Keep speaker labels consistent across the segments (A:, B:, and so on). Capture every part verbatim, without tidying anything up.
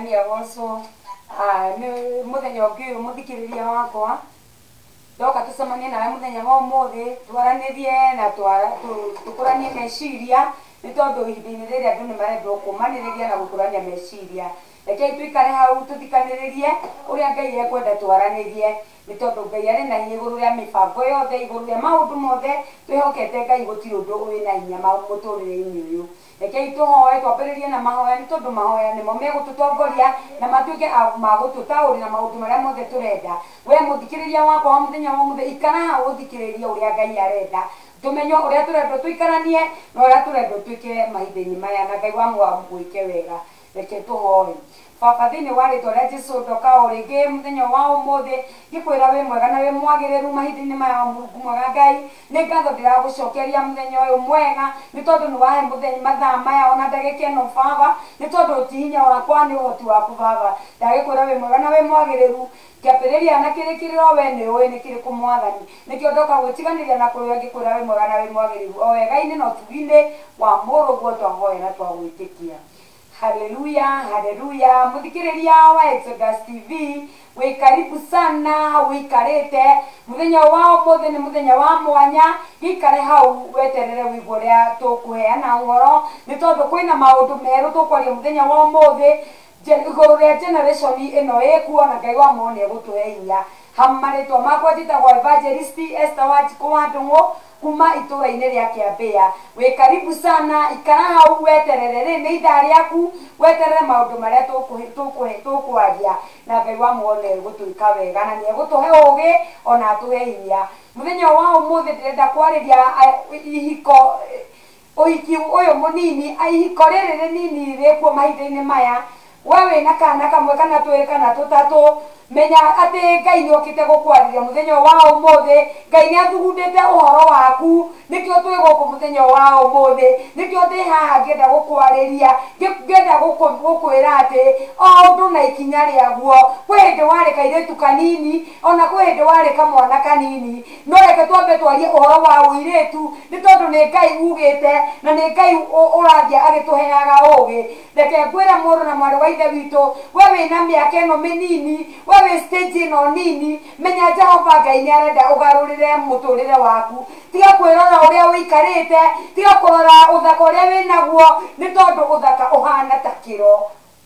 A: Mwathani agocwo. Nĩ mũthenya ũngĩ ũyũ mũthikĩrĩria wakwa ndoka tũcemanie nawe mũthenya wa ũmũthĩ twaranĩrie na tũkũranie meciria nĩ tondũ ihinda-inĩ rĩrĩ andũ nĩ marendwo kũmanĩrĩria na gũkũrania meciria. Rekei tũikare hau tũthikanĩrĩrie ũrĩa Ngai ekwenda twaranĩrie nĩ tondũ Ngai arĩ na hinya igũrũ rĩa mĩbango yothe, igũrũ rĩa maũndũ mothe. Twĩhokete Ngai gũtirĩ ũndũ ũrĩ na hinya mũtũrĩre-inĩ ũyũ. Rekei tũhoe twambĩrĩrie na mahoya nĩ tondũ mahoya nĩmo megũtũtongoria na matuĩke ma gũtũtaũrĩra maũndũ marĩa mothe tũrenda. We mũthikĩrĩria wakwa wa mũthenya wa ũmũthĩ ikara hau ũthikĩrĩrie ũrĩa Ngai arenda, tũmenye ũrĩa tũrendwo tũikaranie na ũrĩa tũrendwo twĩke mahinda-inĩ maya, na Ngai wa gwĩke wega. Reke tũhoe. Baba, thĩinĩ wa rĩtwa rĩa Jesũ ndoka o rĩngĩ mũthenya wa ũmũthĩ ngĩkwĩra wĩ mwega na wĩ mwagĩrĩru mahinda-inĩ maya, Mũrungu mwega Ngai. Nĩ ngatho ndĩragũcokeria mũthenya ũyũ mwega nĩ tondũ nĩ wahe mũthenya mathaa maya ona ndagĩka ĩno Baba, nĩ tondũ ti hinya wakwa nĩ ũhoti waku Baba. Ndagĩkwĩra wĩ mwega na wĩ mwagĩrĩru, kĩambĩrĩria na kĩrĩkĩrĩro we nĩ ũĩ nĩ kĩrĩkũ Mwathani. Nĩkĩo ndoka gwĩtiganĩria na kũrĩa ngĩkwĩra wĩ mwega na wĩ mwagĩrĩru o wega-inĩ na ũtugi-inĩ wa mũrũguo twahoya na twagwĩtĩkia. Haleluya, haleluya. Muthikĩrĩria wa Exodus T V, wĩ karibu sana wĩikarĩte. Mũthenya wa ũmũthĩ nĩ mũthenya wa mwanya, gĩikare hau weterere wĩigua ũrĩa tũkũheana ũhoro nĩ tondũ kwĩna maũndũ merũ tũkwaria mũthenya wa ũmũthĩ igũrũ rĩa generation ĩno ĩkuo, na Ngai wa mwanya egũtũhe hinya. Marĩtwa makwa njĩtagwo Evangelist Esther Wanjikũ wa Ndũng'ũ kuma itũra-inĩ rĩa Kĩambĩa. Wĩ karibu sana, ikara hau weterere, rĩ nĩ ithaa rĩaku weterere maũndũ marĩa tũkwaria, na Ngai wa mwanya egũtwĩka wega na nĩ egũtũhe ũgĩ ona atũhe hinya. Mũthenya wa ũmũthĩ ndĩrenda kwarĩria ihiko, ũhiki ũyũ mũnini, ihiko rĩrĩ rĩnini rĩkuo mahinda-inĩ maya. We wĩna kana kamwe kana twĩrĩ kana tũtatũ, menya atĩ Ngai nĩ okĩte gũkwarĩria mũthenya wa ũmũthĩ. Ngai nĩ athugundĩte ũhoro waku, nĩkĩo twĩ gũkũ mũthenya wa ũmũthĩ, nĩkĩo ndĩ haha ngĩenda gũkwarĩria, ngĩenda gũkwĩra atĩ o ũndũ na ikinya rĩaguo. Kwĩ hĩndĩ warĩ kairĩtu kanini, ona kwĩ hĩndĩ warĩ kamwana kanini, no reke twambe twarie ũhoro wa ũirĩtu nĩ tondũ nĩ Ngai ugĩte na nĩ Ngai ũrathiĩ agĩtũheaga ũgĩ. Reke ngwĩre mũndũ na mwarĩ wa ithe witũ, we wĩna mĩaka ĩno mĩnini, we wĩ stage ĩno nini, menya Jehova Ngai nĩ arenda ũgarũrĩre mũtũrĩre waku. Tiga kwĩrora ũrĩa ũikarĩte, tiga kũrora ũthaka ũrĩa wĩnaguo nĩ tondũ ũthaka ũhana ta kĩro.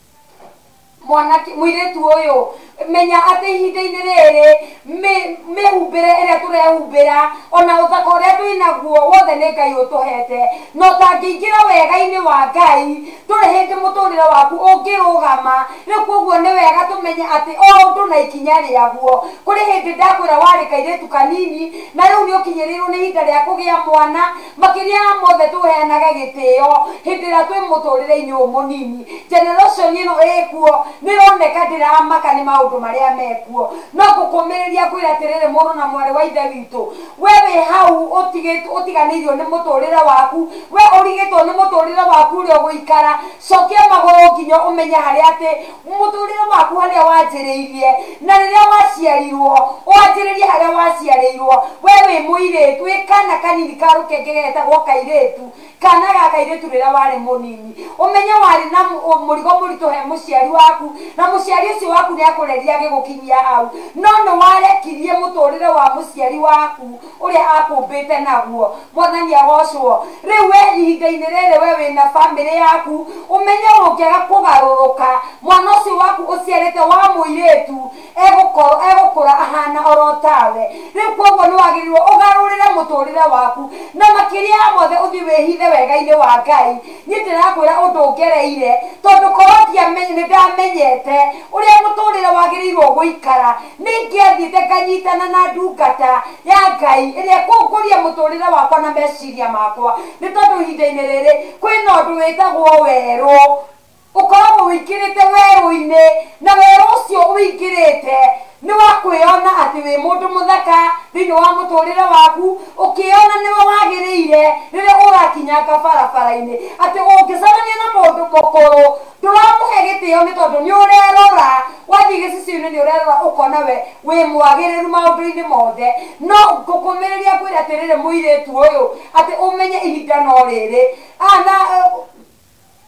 A: Mwanake mũirĩtu ũyũ, menya atĩ ihinda-inĩ rĩrĩ mĩhumbĩre ĩrĩa tũrehumbĩra ona ũthaka ũrĩa twĩnaguo wothe nĩ Ngai ũtũhete, no ũtangĩingĩra wega-inĩ wa Ngai ndũrĩ hĩndĩ mũtũrĩre waku ũngĩrũgama. Rĩu koguo nĩ wega tũmenye atĩ o ũndũ na ikinya rĩaguo. Kũrĩ hĩndĩ ndakwĩra warĩ kairĩtu kanini na rĩu nĩ ũkinyĩrĩirwo nĩ ihinda rĩa kũgĩa mwana. Makĩria ya mothe tũheanaga gĩtĩo hĩndĩ ĩrĩa twĩ mũtũrĩre-inĩ ũyũ mũnini. Generation ĩno ĩkuo nĩ ĩroneka ndĩramaka nĩ maũndũ marĩa mekuo, no ngũkũmĩrĩria kwĩra atĩrĩrĩ mũrũ na mwarĩ wa ithe witũ, we wĩ hau ũtiganĩirio nĩ mũtũrĩre waku, we ũrigĩtwo nĩ mũtũrĩre waku ũrĩa ũgũikara, cokia magũrũ nginya ũmenye harĩa atĩ mũtũrĩre waku harĩa wanjĩrĩirie na rĩrĩa waciarirwo wanjĩrĩrie harĩa waciarĩirwo. We wĩ mũirĩtu, wĩ kana kanini ka rũkenge getagwo kairĩtu, kana ga kairĩtu rĩrĩa warĩ mũnini, ũmenye warĩ na mũrigo mũritũ he mũciari waku na mũciari ũcio waku nĩ akũreria agĩgũkinyia hau, no nĩ warekirie mũtũrĩre wa mũciari waku ũrĩa akũmbĩte naguo. Mwathani agocwo. Rĩu we ihinda-inĩ rĩrĩ we wĩna bamĩrĩ yaku, ũmenye ũngĩaga kũgarũrũka, mwana ũcio waku ũciarĩte wa mũirĩtu egũkũra ahana oro tawe. Rĩu koguo nĩ wagĩrĩirwo ũgarũrĩre mũtũrĩre waku, na makĩria ya mothe ũthiĩ wĩhithe wega-inĩ wa Ngai. Niĩ ndĩrakwĩra ũndũ ngereire tondũ korwo nĩ ndamenyete ũrĩa mũtũrĩre wagĩrĩirwo gũikara, nĩ ngĩathiĩte nganyitana na ndungata ya Ngai ĩrĩa ĩkũngũria mũtũrĩre wakwa na meciria makwa, nĩ tondũ ihinda-inĩ rĩrĩ kwĩna ũndũ wĩtagwo werũ. Ũkoragwo wĩingĩrĩte werũ-inĩ na werũ ũcio wĩingĩrĩte nĩ wa kwĩona atĩ wĩ mũndũ mũthaka thĩinĩ wa mũtũrĩre waku, ũkĩona nĩwe wagĩrĩire rĩrĩa ũrakinyanga barabara-inĩ, atĩ ũngĩcemania na mũndũ mũkũrũ ndũramũhe gĩtĩo nĩ tondũ nĩ ũrerora, wathiĩ gĩcicio-inĩ nĩ ũrerora ũkona we wĩ mwagĩrĩru maũndũ-inĩ mothe. No ngũkũmĩrĩria kwĩra atĩrĩrĩ mũirĩtu ũyũ atĩ ũmenye ihinda no rĩrĩ.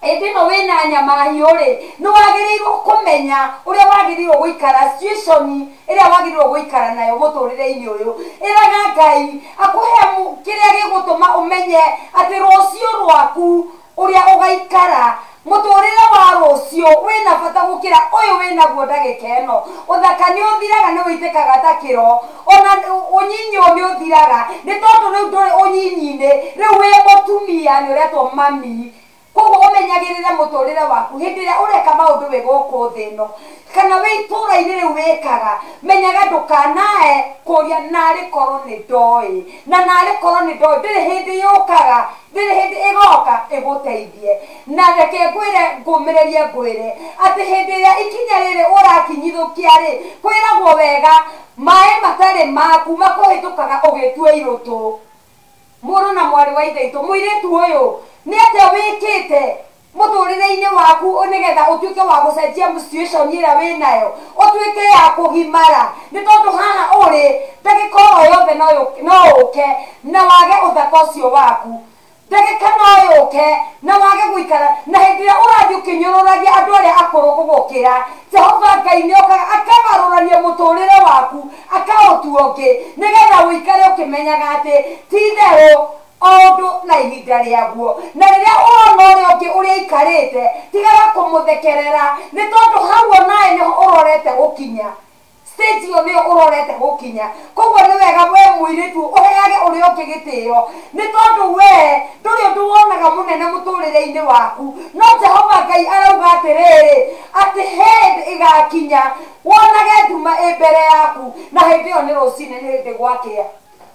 A: Edino wena nyama hiore no wagirirwo kumenya uria wagirirwo guikara situation iria wagirirwo guikara nayo muturire-ini uyu iraga Ngai akuhe kiria gigutuma umenye ati rucio rwaku uria ugaikara muturire wa rucio wina bata gukira uyu wina guo ndagika ino uthaka ni uthiraga ni uitikaga ta kiro ona unyinyo ni uthiraga ni tondu riu nduri unyinyi-ini riu wi mutumia ni uretwo mami koguo umenyagirire muturire waku hindi ria ureka maundu we guku thino kana we itura-ini riu wikaga menyaga ndukanae kuria nari korwo ni ndoi na nari korwo ni ndoi ndiri hindi yukaga ndiri hindi igoka iguteithie na reke ngwire ngumiririe ngwire ati hindi ria ikinya riri urakinyithukia ri kwiragwo wega mai matari maku makuhitukaga ugitua irutu muru na mwari wa ithaitu mwiritu uyu ni atia wikite muturire-ini waku nigetha utuike wa gucenjia situation ira winayo utuike ya kugimara ni tondu haha uri ndagika o yothe no uke na wage uthaka ucio waku ndagika no yuke na wage guikara na hindi ria urathi ukinyururagia andu aria akuru gugukira Jehova Ngai ni okaga akagarurania muturire waku akautua ungi nigetha uikare ukimenyaga ati ti theru odu na ihinda riaguo na riria urona uria ungi uria ikarite tigaga kumuthekerera ni tondu hau nae niho urorete gukinya stage yo niyo urorete gukinya koguo ni wega we mwiritu uheage uria ungi gitio ni tondu we nduri undu wonaga munene muturire-ini waku no Jehova Ngai arauga atiriri ati hindi igakinya wonage nduma imbere yaku na hindi yo ni rucini ni hindi gwakia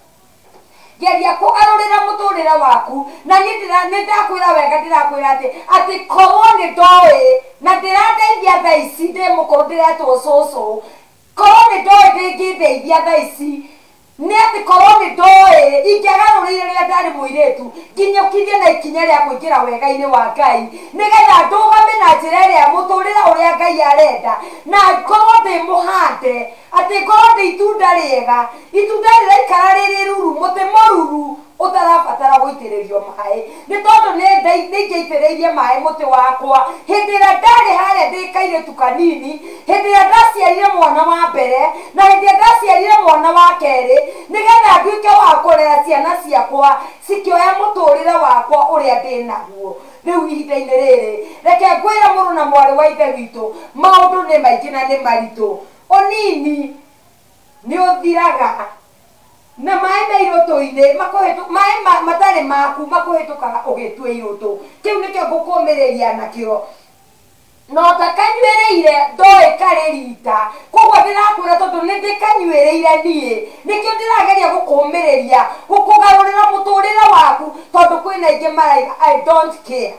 A: geria kugarurira muturire waku na ni ndakwira wega ndirakwira ati ati korwo ni ndoi na ndirateithia thaa ici ndi mukuru ndiretwo cucu korwo ni ndoi ndingiteithia thaa ici ni ati korwo ni ndoi ingiagarurire riria ndari muiritu nginyukirie na ikinya ria kuingira wega-ini wa Ngai nigetha ndugame na njira iria muturire uria Ngai arenda na korwo ndi muhande ati korwo ndi itunda riega itunda riraikara riri ruru muti mururu utarabatara guitiririo mai ni tondu ni ndingiitiriirie mai muti wakwa hindi ria ndari haria ndikaire tukanini hindi ria ndaciarire mwana wa mbere na hindi ria ndaciarire mwana wa keri nigetha nduike wa kurera ciana ciakwa cikioya muturire wakwa uria ndinaguo riu ihinda-ini riri reke ngwire muru na mwari wa ithe witu maundu ni maingi na ni maritu onini ni uthiraga na mai me iroto-ini makuhitu mai matari maku makuhitukaga ugitua iroto kiu nikio ngukumiriria nakio no ta kanywereire ndoi kari rita koguo ndirakwira tondu ni ndikanywereire nie nikio ndirageria gukumiriria gukugarurira muturire waku tondu kwina ingi maraiga I don't care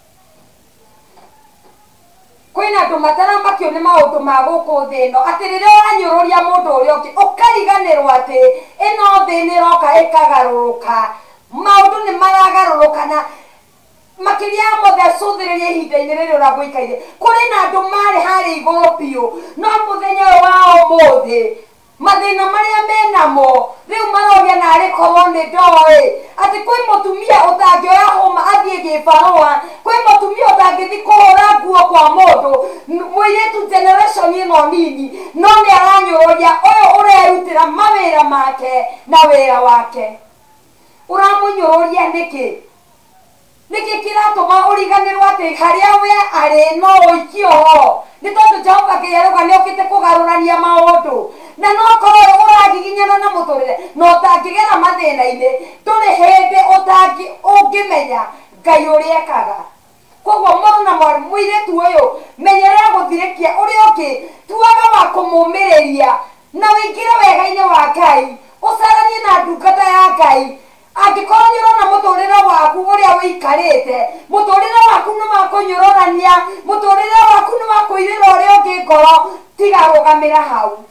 A: kwina andu mataramakio ni maundu ma guku thino ati riria uranyururia mundu uria ungi ukariganirwo ati ino thi niroka ikagaruruka maundu ni maragaruruka na makiria muthecuthiriria ihinda-ini riri uragwikaire kuri na andu mari hari iguru piu no muthenya wa umuthi mathina maria menamo riu maroria nari korwo ni ndoi ati kwi mutumia utangioya homa athie gibarua kwi mutumia utangithi kuhura nguo kwa mundu mwiritu generation ino nini no ni aranyururia uyu urerutira mawira make na wira wake uramunyururia niki niki kiratuma uriganirwo ati haria we ari no uikio ni tondu Jehova Ngai arauga ni ukite kugarurania maundu na no korwo uragiginyana na muturire no utangigera mathina-ini nduri hindi utangi ungimenya Ngai uria ekaga koguo muru na mwari mwiritu uyu menyerera guthirikia uria ungi tuaga wa kumumiriria na wingire wega-ini wa Ngai ucaranie na ndungata ya Ngai angikorwo ni urona muturire waku uria wikarite muturire waku ni wa kunyurorania muturire waku ni wa kuirira uria ungi ngoro tiga rugamira hau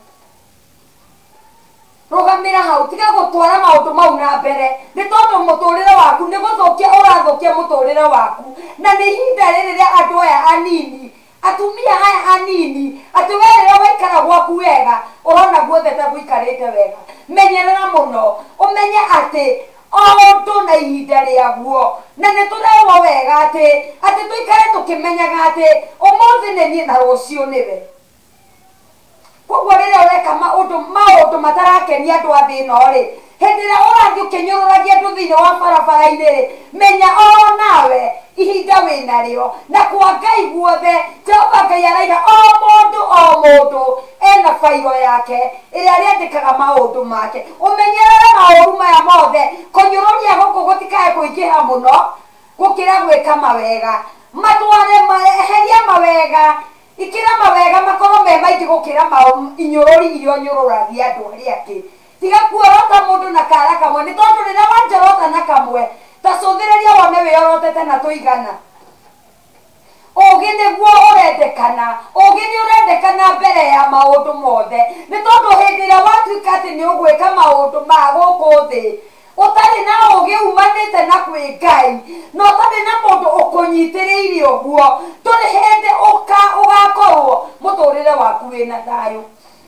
A: rugamira hau tiga gutwara maundu mau na mbere ni tondu muturire waku ni guthukia urathukia muturire waku na ni ihinda riri ria andu aya anini atumia aya anini ati we riria waikara gwaku wega urona guothe ta guikarite wega menyerera muno umenye ati ondo na ihinda riaguo na ne turewo wega ati ati tuikare tukimenyaga ati umuthi ne ni na rucio niwe koguo riria ureka maundu maundu matarakenia andu a thina ri hindi ria urathii ukinyururagia andu thiini wa barabara-ini ri menya o nawe ihinda wina rio na kwa Ngai guothe Jehova Ngai araiga o mundu o mundu ena fairo yake iria ariandikaga maundu make umenyerere mauru maya mothe kunyururia guku gutikae kuingiha muno gukira gwika mawega matware maeheria mawega ikira mawega makorwo me maingi gukira mau inyururi irio nyururagia andu aria angi tiga kuorota mundu na kara kamwe ni tondu riria wanjorota na kamwe tacuthiriria wone wiorotete na tuigana ugi niguo urendekana ugi ni urendekana mbere ya maundu mothe ni tondu hindi ria watuika ati ni ugwika maundu ma guku thi utari na ugi umanite na kwi Ngai no utari na mundu ukunyitiriire uguo turi hindi uka ugakorwo muturire waku wina thayu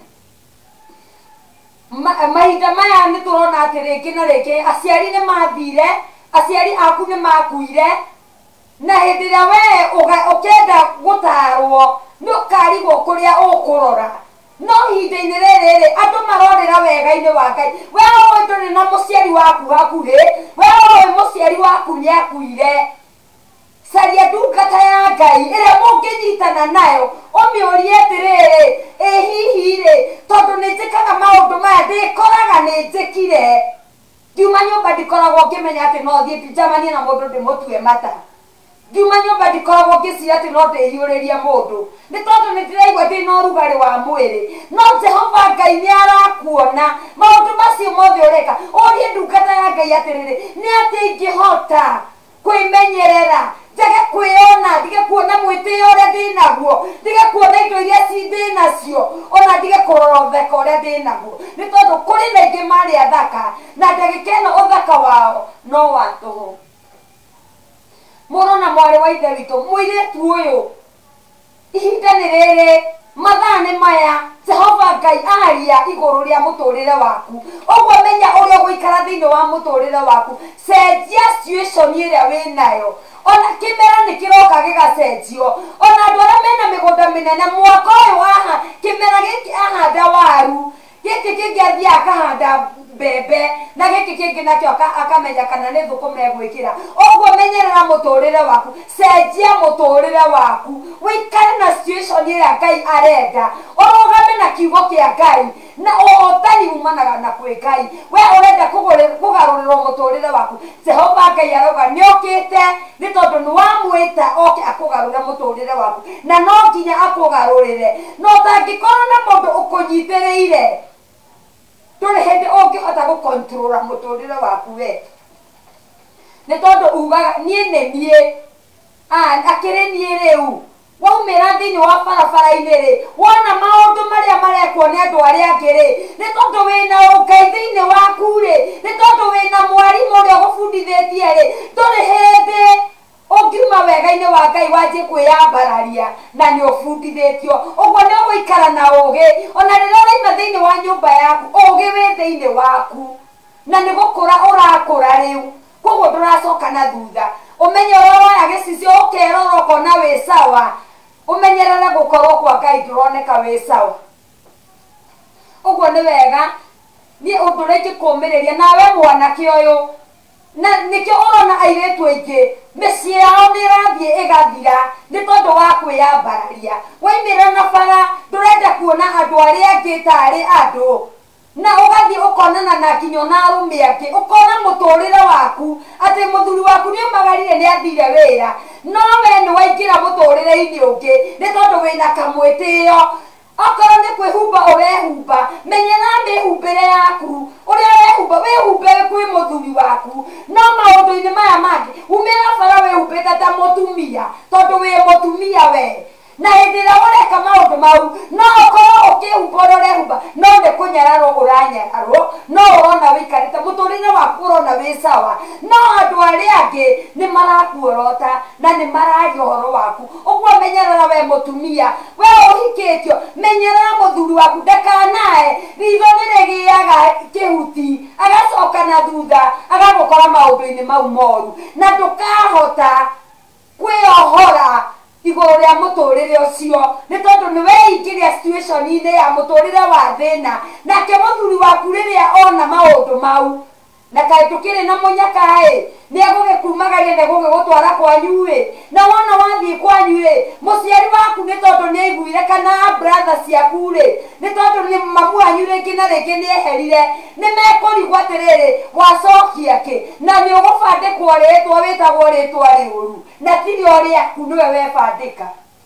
A: mahinda maya ni turona ati ringi na ringi aciari ni mathire aciari aku ni makuire na hindi ria we ukenda gutarwo ni ukarigwo kuria ukurora no ihinda-ini riri ri andu marorira wega-ini wa Ngai we oi nduri na muciari waku hakuhi we oi muciari waku ni akuire caria ndungata ya Ngai iria munginyitana nayo umiurie atiriri ĩ hihi ri tondu ni njikaga maundu maya ndikoraga ni njikire ndiuma nyumba ndikoragwo ngimenya ati no thie njamanie na mundu ndimutue mata ndiuma nyumba ndikoragwo ngicira ati no ndiyuririe mundu ni tondu ni ndiraigua ndina urugari wa mwiri no Jehova Ngai ni arakuona maundu macio mothe ureka urie ndungata ya Ngai atiriri ni ati ingihota kwimenyerera njage kwiona ndige kuona mwitio uria ndinaguo ndige kuona indo iria ci ndinacio ona ndige kurora uthaka uria ndinaguo ni tondu kuri na ingi mari athaka na ndagika ino uthaka wao no wa tuhu murona mwari wa ithe witu muiritu uyu ihinda ni riri mathaa ni maya Jehova Ngai aria iguru ria muturire waku uguo menya uria guikara thiini wa muturire waku cenjia situation iria winayo ona kimera ni kiroka gigacenjio ona andu aria mena migunda minene mwaka uyu aha kimera giki ahanda waru giki kingi athii akahanda mbembe na giki kingi nakio akamenya kana ni thukuma egwikira uguo menyerera muturire waku cenjia muturire waku wikare na situation iria Ngai arenda urugame na kiugo kia Ngai na uhotani umanaga na kwi Ngai we urenda kugarurirwo muturire waku Jehova Ngai arauga ni okite ni tondu ni wamwita oke akugarurire muturire waku na no nginya akugarurire no tangikorwo na mundu ukunyitiriire nduri hindi ungihota gukontrora muturire waku we ni tondu ugaga nie ne nie akiri nie riu waumira thiini wa barabara-ini ri wona maundu maria marekwo ni andu aria angi ri ni tondu wina Ngai thiini waku ri ni tondu wina mwarimu uria ugubundithitie ri nduri hindi ungiuma wega-ini wa Ngai wanjie kwiyambararia na ni ubundithitio uguo ni ugwikara na ugi ona riria uraima thiini wa nyumba yaku ugi wi thiini waku na ni gukura urakura riu koguo nduracoka na thutha umenye uroya gicicio ukerora ukona wi sawa umenyerere gukorwo kwa Ngai nduroneka wi sawa uguo ni wega ni undu ringi kumiriria nawe mwanake uyu na nikio urona airetu aingi micii yao ni irathie igathira ni tondu wa kwiyambararia waimira na bara ndurenda kuona andu aria angi tari andu na ugathie ukonana na nginya na arume angi ukona muturire waku ati muthuri waku ni umagarire ni athire wira no we ni waingira muturire-ini ungi ni tondu wina kamwitio okorwo ni kwihumba urehumba menyera mihumbire yaku uria wehumba wihumbe kwi muthuri waku no maundu-ini maya mangi umira bara wihumbite ta mutumia tondu wi mutumia we na hindira ureka maundu mau no ukorwo ukihumba urehumba no nĩ kũnyararwo ũranyararwo no ũrona wĩikarĩte mũtũrĩre waku ũrona wĩ sawa no andũ arĩa angĩ nĩ marakuorota na nĩ mararia ũhoro waku ũguo menyerera we mũtumia we ũhikĩtio menyerera mũthuri waku ndakanae ritho nĩ rĩgĩaga kĩhuti agacoka na thutha agagũkora maũndũ-inĩ mau moru na ndũkahota kwĩohora igũrũ rĩa mũtũrĩre ũcio nĩ tondũ nĩ weingĩria situation-inĩ ya mũtũrĩre wa thĩna nake mũthuri waku rĩrĩa ona maũndũ mau na kaĩ tũkĩrĩ na mũnyaka-ĩ nĩ egũgĩkumagaria na egũgĩgũtwara kwanyu ĩ na wona wathiĩ kwanyu ĩ mũciari waku nĩ tondũ nĩ aiguire kana brother ciaku rĩ nĩ tondũ nĩ mamu wanyu rĩngĩ na rĩngĩ nĩ eherire nĩ mekũrigwo atĩrĩrĩ wacokia kĩ na nĩ ũgũbandĩkwo rĩtwa wĩtagwo rĩtwa rĩũru na tirĩ o rĩaku nĩwe webandĩka.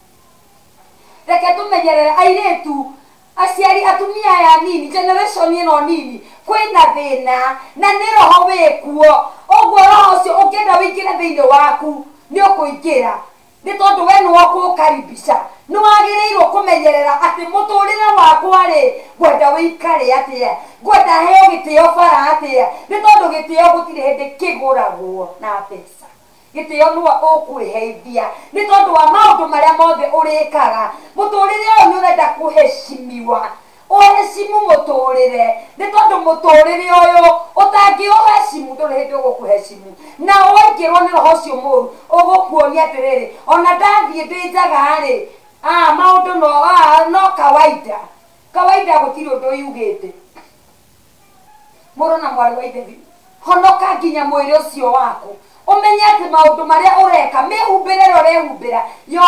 A: Reke tũmenyerere airĩtu aciari atumia aya nini generation ĩno nini kwĩna thĩna na nĩ roho wĩkuo ũguo roho ũcio ũngĩenda wĩingĩre thĩinĩ waku nĩ ũkũingĩra nĩ tondũ we nĩ wakũũkaribisha nĩ wagĩrĩirwo kũmenyerera atĩ mũtũrĩre wakwa rĩ ngwenda wĩikare atĩa ngwenda heo gĩtĩo bara atĩa nĩ tondũ gĩtĩo gũtirĩ hĩndĩ kĩgũragwo na mbeca gĩtĩo nĩwe ũkwĩheithia nĩ tondũ wa maũndũ marĩa mothe ũrĩkaga mũtũrĩre ũyũ nĩ ũrenda kũheshimiwa ũheshimu mũtũrĩre nĩ tondũ mũtũrĩre ũyũ ũtangĩũheshimu ndũrĩ hĩndĩ ũgũkũheshimu na waingĩrwo nĩ roho ũcio mũru ũgũkuonia atĩrĩrĩ ona ndathiĩ ndĩ njaga-rĩ maũndũ no no kawaida kawaida gũtirĩ ũndũ yugĩte mũrũ na mwarĩ wa ithe honoka nginya mwĩrĩ ũcio waku umenye atĩ maũndũ marĩa ũreka mĩhumbĩre ĩrĩa ũrehumbĩra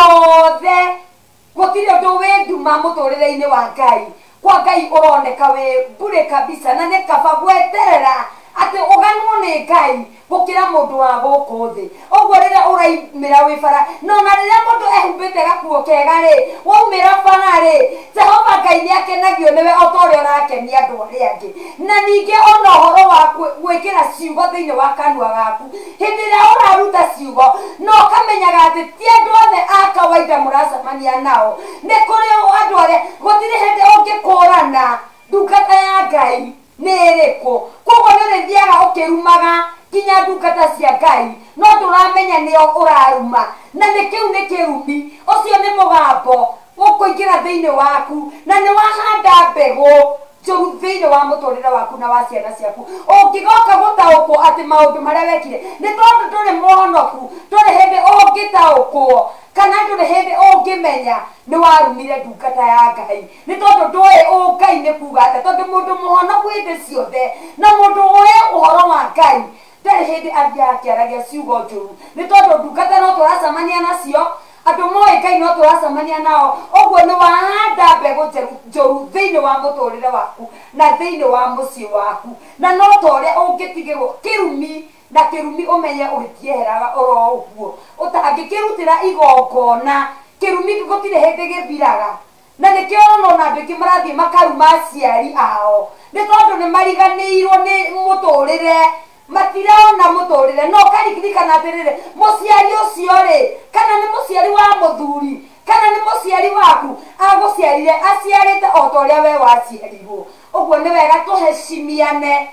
A: yothe gũtirĩ ũndũ wĩ nduma mũtũrĩre-inĩ wa Ngai kwa Ngai ũroneka wĩ mbure kabisa na nĩ kaba gweterera atĩ ũganwo nĩ Ngai gũkĩra mũndũ wa gũkũ thĩ ũguo rĩrĩa ũraimĩra wĩ bara no na rĩrĩa mũndũ ehumbĩte gakuo kega-rĩ waumĩra bara-rĩ Jehova Ngai nĩ akenagio nĩwe o ta ũrĩa ũrakenia andũ arĩa angĩ na ningĩ ona ũhoro wa gwĩkĩra ciugo thĩinĩ wa kanua gaku hĩndĩ ĩrĩa ũraruta ciugo no ũkamenyaga atĩ ti andũ othe a kawaida mũracemania nao nĩ kũrĩ andũ arĩa gũtirĩ hĩndĩ ũngĩkũrana ndungata ya Ngai nĩ ĩrĩkũ koguo nĩ ũrĩthiaga ũkĩrumaga nginya ndungata cia Ngai no ndũramenya nĩo ũraruma na nĩ kĩu nĩ kĩrumi ũcio nĩ mũgambo ũkũingĩra thĩinĩ waku na nĩ wahanda mbegũ njũru thĩinĩ wa mũtũrĩre waku na wa ciana ciaku ũngĩgoka gũtaũkwo atĩ maũndũ marĩa wekire nĩ tondũ ndũrĩ mũhonoku ndũrĩ hĩndĩ ũngĩtaũkwo kana ndũrĩ hĩndĩ ũngĩmenya nĩ warumire ndungata ya Ngai nĩ tondũ ndũĩ ũ Ngai nĩ kuuga atĩa tondũ mũndũ mũhonoku hĩndĩ ciothe na mũndũ ũĩ ũhoro wa Ngai ndarĩ hĩndĩ athiaga akĩaragia ciugo njũru nĩ tondũ ndungata no tũracemania nacio andũ moĩ Ngai no tũracemania nao ũguo nĩ wahanda mbegũ njũru thĩinĩ wa mũtũrĩre waku na thĩinĩ wa mũciĩ waku na no ta ũrĩa ũngĩtigĩrwo kĩrumi na kĩrumi ũmenye ũgĩtieheraga oro ũguo ũtangĩkĩrutĩra igongona kĩrumi gũtirĩ hĩndĩ gĩthiraga na nĩkĩo ona andũ aingĩ marathiĩ makaruma aciari ao nĩ tondũ nĩ mariganĩirwo nĩ mũtũrĩre matirona mũtũrĩre no karikirikana atĩrĩrĩ mũciari ũcio-rĩ kana nĩ mũciari wa mũthuri kana nĩ mũciari waku agũciarire aciarĩte o ta ũrĩa we waciarirwo ũguo nĩ wega tũheshimiane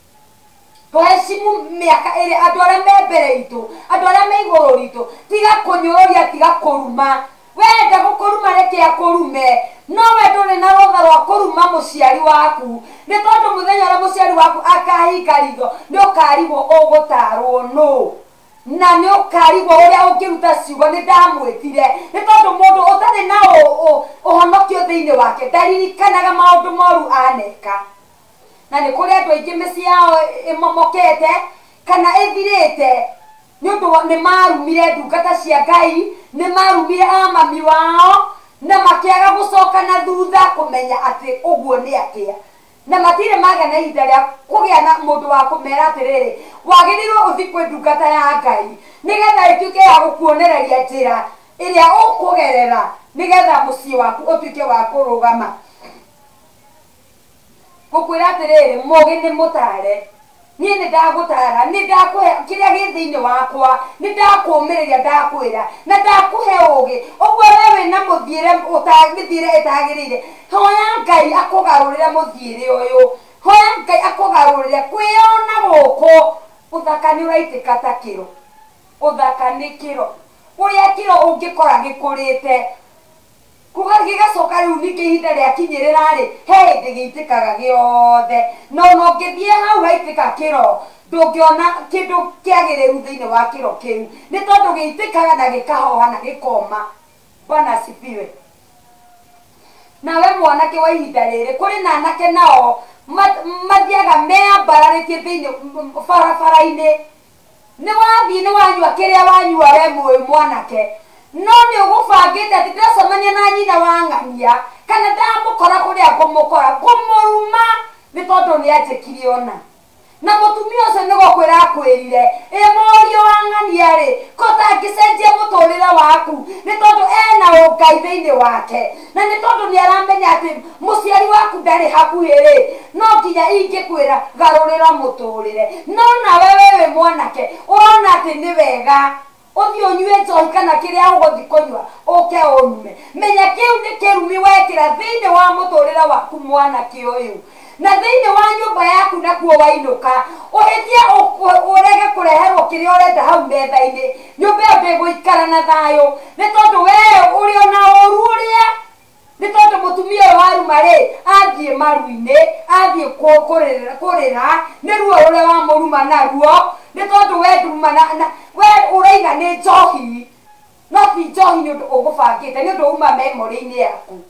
A: tũheshimu mĩaka ĩrĩ andũ arĩa me mbere itũ andũ arĩa me igũrũ ritũ tiga kũnyũrũria tiga kũruma wenda gũkũruma reke akũrume no we ndũrĩ na rũtha rwa kũruma mũciari waku nĩ tondũ mũthenya ũrĩa mũciari waku akahinga ritho nĩ ũkarigwo ũgũtarwo no na nĩ ũkarigwo ũrĩa ũngĩruta ciugo nĩ ndamwĩtire nĩ tondũ mũndũ ũtarĩ na ũhonokio thĩinĩ wake ndaririkanaga maũndũ moru aneka na nĩ kũrĩ andũ aingĩ mĩciĩ yao ĩmomokete kana ĩthirĩte nĩ ũndũ nĩ marumire ndungata cia Ngai nĩ marumire amami wao na makĩaga gũcoka na thutha kũmenya atĩ ũguo nĩ atĩa na matirĩ magĩa na ihinda rĩa kũgĩa na mũndũ wa kũmera atĩrĩrĩ wagĩrĩirwo ũthiĩ kwĩ ndungata ya Ngai nĩgetha ĩtuĩke ya gũkuonereria njĩra ĩrĩa ũkũgerera nĩgetha mũciĩ waku ũtuĩke wa kũrũgama gũkwĩra atĩrĩrĩ mũgĩ nĩ mũtare nie nä ndagåtara nä ndakåhe kä rä a gä thä inä wakwa nä ndakå mä rä ria ndakwä ra na ndakå he å gä å guo we wä na må thiä re mä thiä re ä tagä rä ire hoya Ngai akå garå rä re må thiä rä å yå hoya Ngai akå garå rä re kwä ona gå kå å thaka nä å raitä ka ta kä ro å thaka nä kä ro å rä a kä ro å ngä kora gä kå rä te kuga gigacoka riu ningä ihinda rä akinyä rä rarä he hä ndä gä itä kaga gä othe no no ngä thiä hau gaitä ka kä ro ndå ngä ona kä ndå kä agä rä ru thä inä wa kä ro kä u nä tondå gä itä kaga na gä kahoha na gä koma Bwana asifiwe nawe mwanake wa ihinda rä rä kå rä na anake nao mathiaga meambararä tie thä inä barabara-inä nä wathiä nä wanyua kä rä a wanyua we mwä mwanake no nä å gå bangä te atä ndäracemania na nyina wa ng'ania kana ndamå kora kå rä a ngå må kora ngå må ruma nä tondå nä anjä kire ona na må tumia å cio nä gå kwä ra akwä rire ä morio wa ng'ania rä ko tangä cenjia må tå rä re waku nä tondå ena å ngai thä inä wake na nä tondå nä aramenya atä må ciari waku ndarä hakuhä rä no nginya ingä kwä ra garå rä ra må tå rä re no nawe we wä mwanake å rona atä nä wega uthi unyue njohi kana kiria uguthi kunyua uke unyume menya kiu ni kirumi wekira thiini wa muturira waku mwanake uyu na thiini wa nyumba yaku nakuo wainuka uhitie urege kureherwo kiria urenda hau metha-ini nyumba iyo ndiguikara na thayu ni tondu we uri ona uru uria ni tondu mutumia uyu waruma ri athie maru-ini athie kurira ni ruo ruria wa muruma naruo ni tondu we nduruma na we uraiga ni njohi no ti njohi ni undu ugubangite ni undu uma memory-ini yaku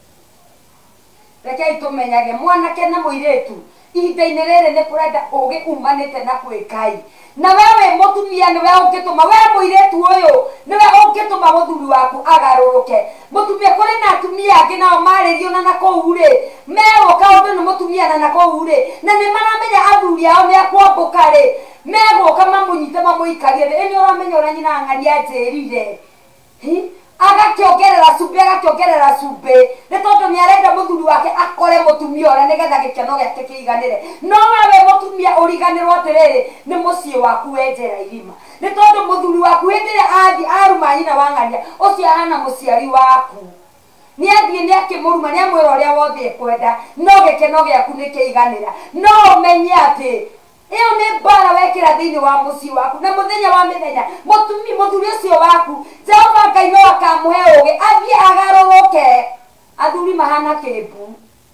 A: rekei tumenyage mwanake na muiretu ihinda-inĩ rĩrĩ nĩ kũrenda ũgĩ umanĩte na kwĩ Ngai na wewe mũtumia nĩwe ũngĩtũma we mũirĩtu ũyũ nĩwe ũngĩtũma mũthuri waku agarũrũke mũtumia kũrĩ na atumia angĩ nao marĩrio na nakũu rĩ megũka ũndũ nĩ mũtumia na nakũu rĩ na nĩ maramenya athuri ao nĩ akwambũka rĩ megũka mamũnyite mamũikarie thĩ ĩnĩ ũramenya ũrĩa nyina ng'ania anjĩrire agakĩongerera cumbĩ agakĩongerera cumbĩ nĩ tondũ nĩ arenda mũthuri wake akore mũtumia ũrĩa nĩgetha gĩkeno gĩake kĩiganĩre no wewe mũtumia ũriganĩrwo atĩrĩrĩ nĩ mũciĩ waku wenjera irima nĩ tondũ mũthuri waku hĩndĩ ĩrĩa athi aruma nyina wa ng'ania ũcio ahana mũciari waku nĩ athiĩ nĩ akĩmũruma nĩ amwĩra ũrĩa wothe ekwenda no gĩkeno gĩaku nĩ kĩiganĩra no ũmenye atĩ iyo nĩ mbara wekĩra thĩinĩ wa mũciĩ waku na mũthenya wa mĩthenya mũtumi mũthuri ũcio waku Jehova Ngai no akamũhe ũgĩ athiĩ agarũrũke athuri mahana kĩmbu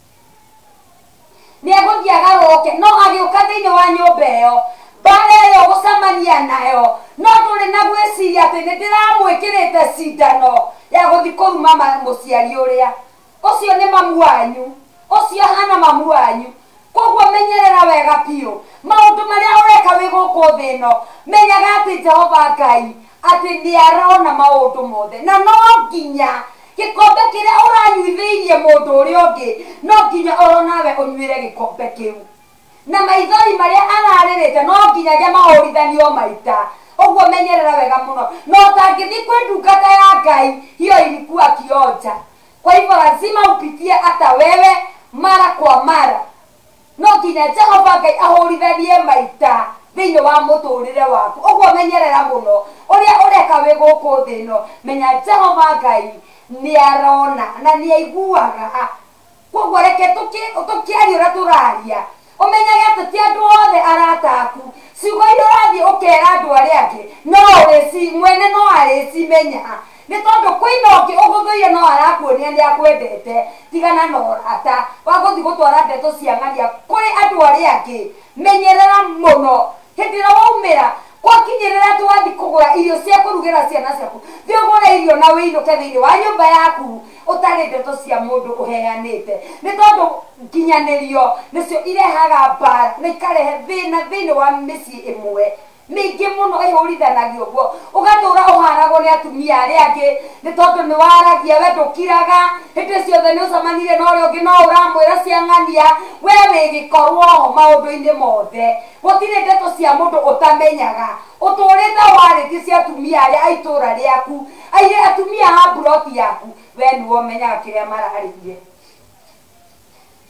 A: nĩ egũthiĩ agarũrũke no agĩũka thĩinĩ wa nyũmba ĩyo mbara ĩyo gũcemania nayo no ndũrĩ na gwĩciria atĩ nĩ ndĩramwĩkĩrĩte cindano ya gũthiĩ kũruma mũciari ũrĩa ũcio nĩ mamu wanyu ũcio ahana mamu wanyu koguo menyerera wega biũ maũndũ marĩa ũreka wĩ gũkũ thĩ ĩno menyaga atĩ Jehova Ngai atĩ nĩ arona maũndũ mothe na no nginya gĩkombe kĩrĩa ũranyuithĩirie mũndũ ũrĩa ũngĩ no nginya oro nawe ũnyuĩre gĩkombe kĩu na maithori marĩa ararĩrĩte no nginyagia mahũrithanio maita ũguo menyerera wega mũno no ũtangĩthiĩ kwĩ ndungata ya Ngai hiyo ilikuwa kionja kwa hivyo lazima upitie hata wewe mara kwa mara no nginya Jehova Ngai ahũrithanie maita thĩinĩ wa mũtũrĩre waku ũguo menyerera mũno ũrĩa ũreka wĩ gũkũ thĩ ĩno menya Jehova Ngai nĩ arona na nĩ aiguaga koguo reke tũkĩaria ũrĩa tũraria ũmenyage atĩ ti andũ othe arata aku ciugo iria ũrathiĩ ũkera andũ arĩa angĩ no ũrĩci mwene no arĩcimenya nĩ tondũ kwĩna ũngĩ ũgũthũire no arakuonia nĩ akwendete tigana na ũrata wa gũthiĩ gũtwara ndeto cia ng'ania kũrĩ andũ arĩa angĩ menyerera mũno hĩndĩ ĩrĩa waumĩra gwakinyĩrĩra atĩ wathiĩ kũgũra irio cia kũrugĩra ciana ciaku thiĩ ũgũre irio na wĩinũke thĩinĩ wa nyũmba yaku ũtarĩ ndeto cia mũndũ ũheanĩte nĩ tondũ nginyanĩrio nĩcio irehaga mbara na ikarehe thĩna thĩinĩ wa mĩciĩ ĩmwe mĩingĩ mũno ĩhũrithanagio ũguo ũgatũra ũharagwo nĩ atumia arĩa angĩ nĩ tondũ nĩ waragia we ndũkiraga hĩndĩ ciothe nĩ ũcemanirie na ũrĩa ũngĩ no ũramwĩra cia ng'ania we wĩgĩkorwo ho maũndũ-inĩ mothe gũtirĩ ndeto cia mũndũ ũtamenyaga ũtũrĩte warĩtie cia atumia arĩa a itũũra rĩaku airĩ atumia a mburoti yaku we nĩwe ũmenyaga kĩrĩa mararĩrie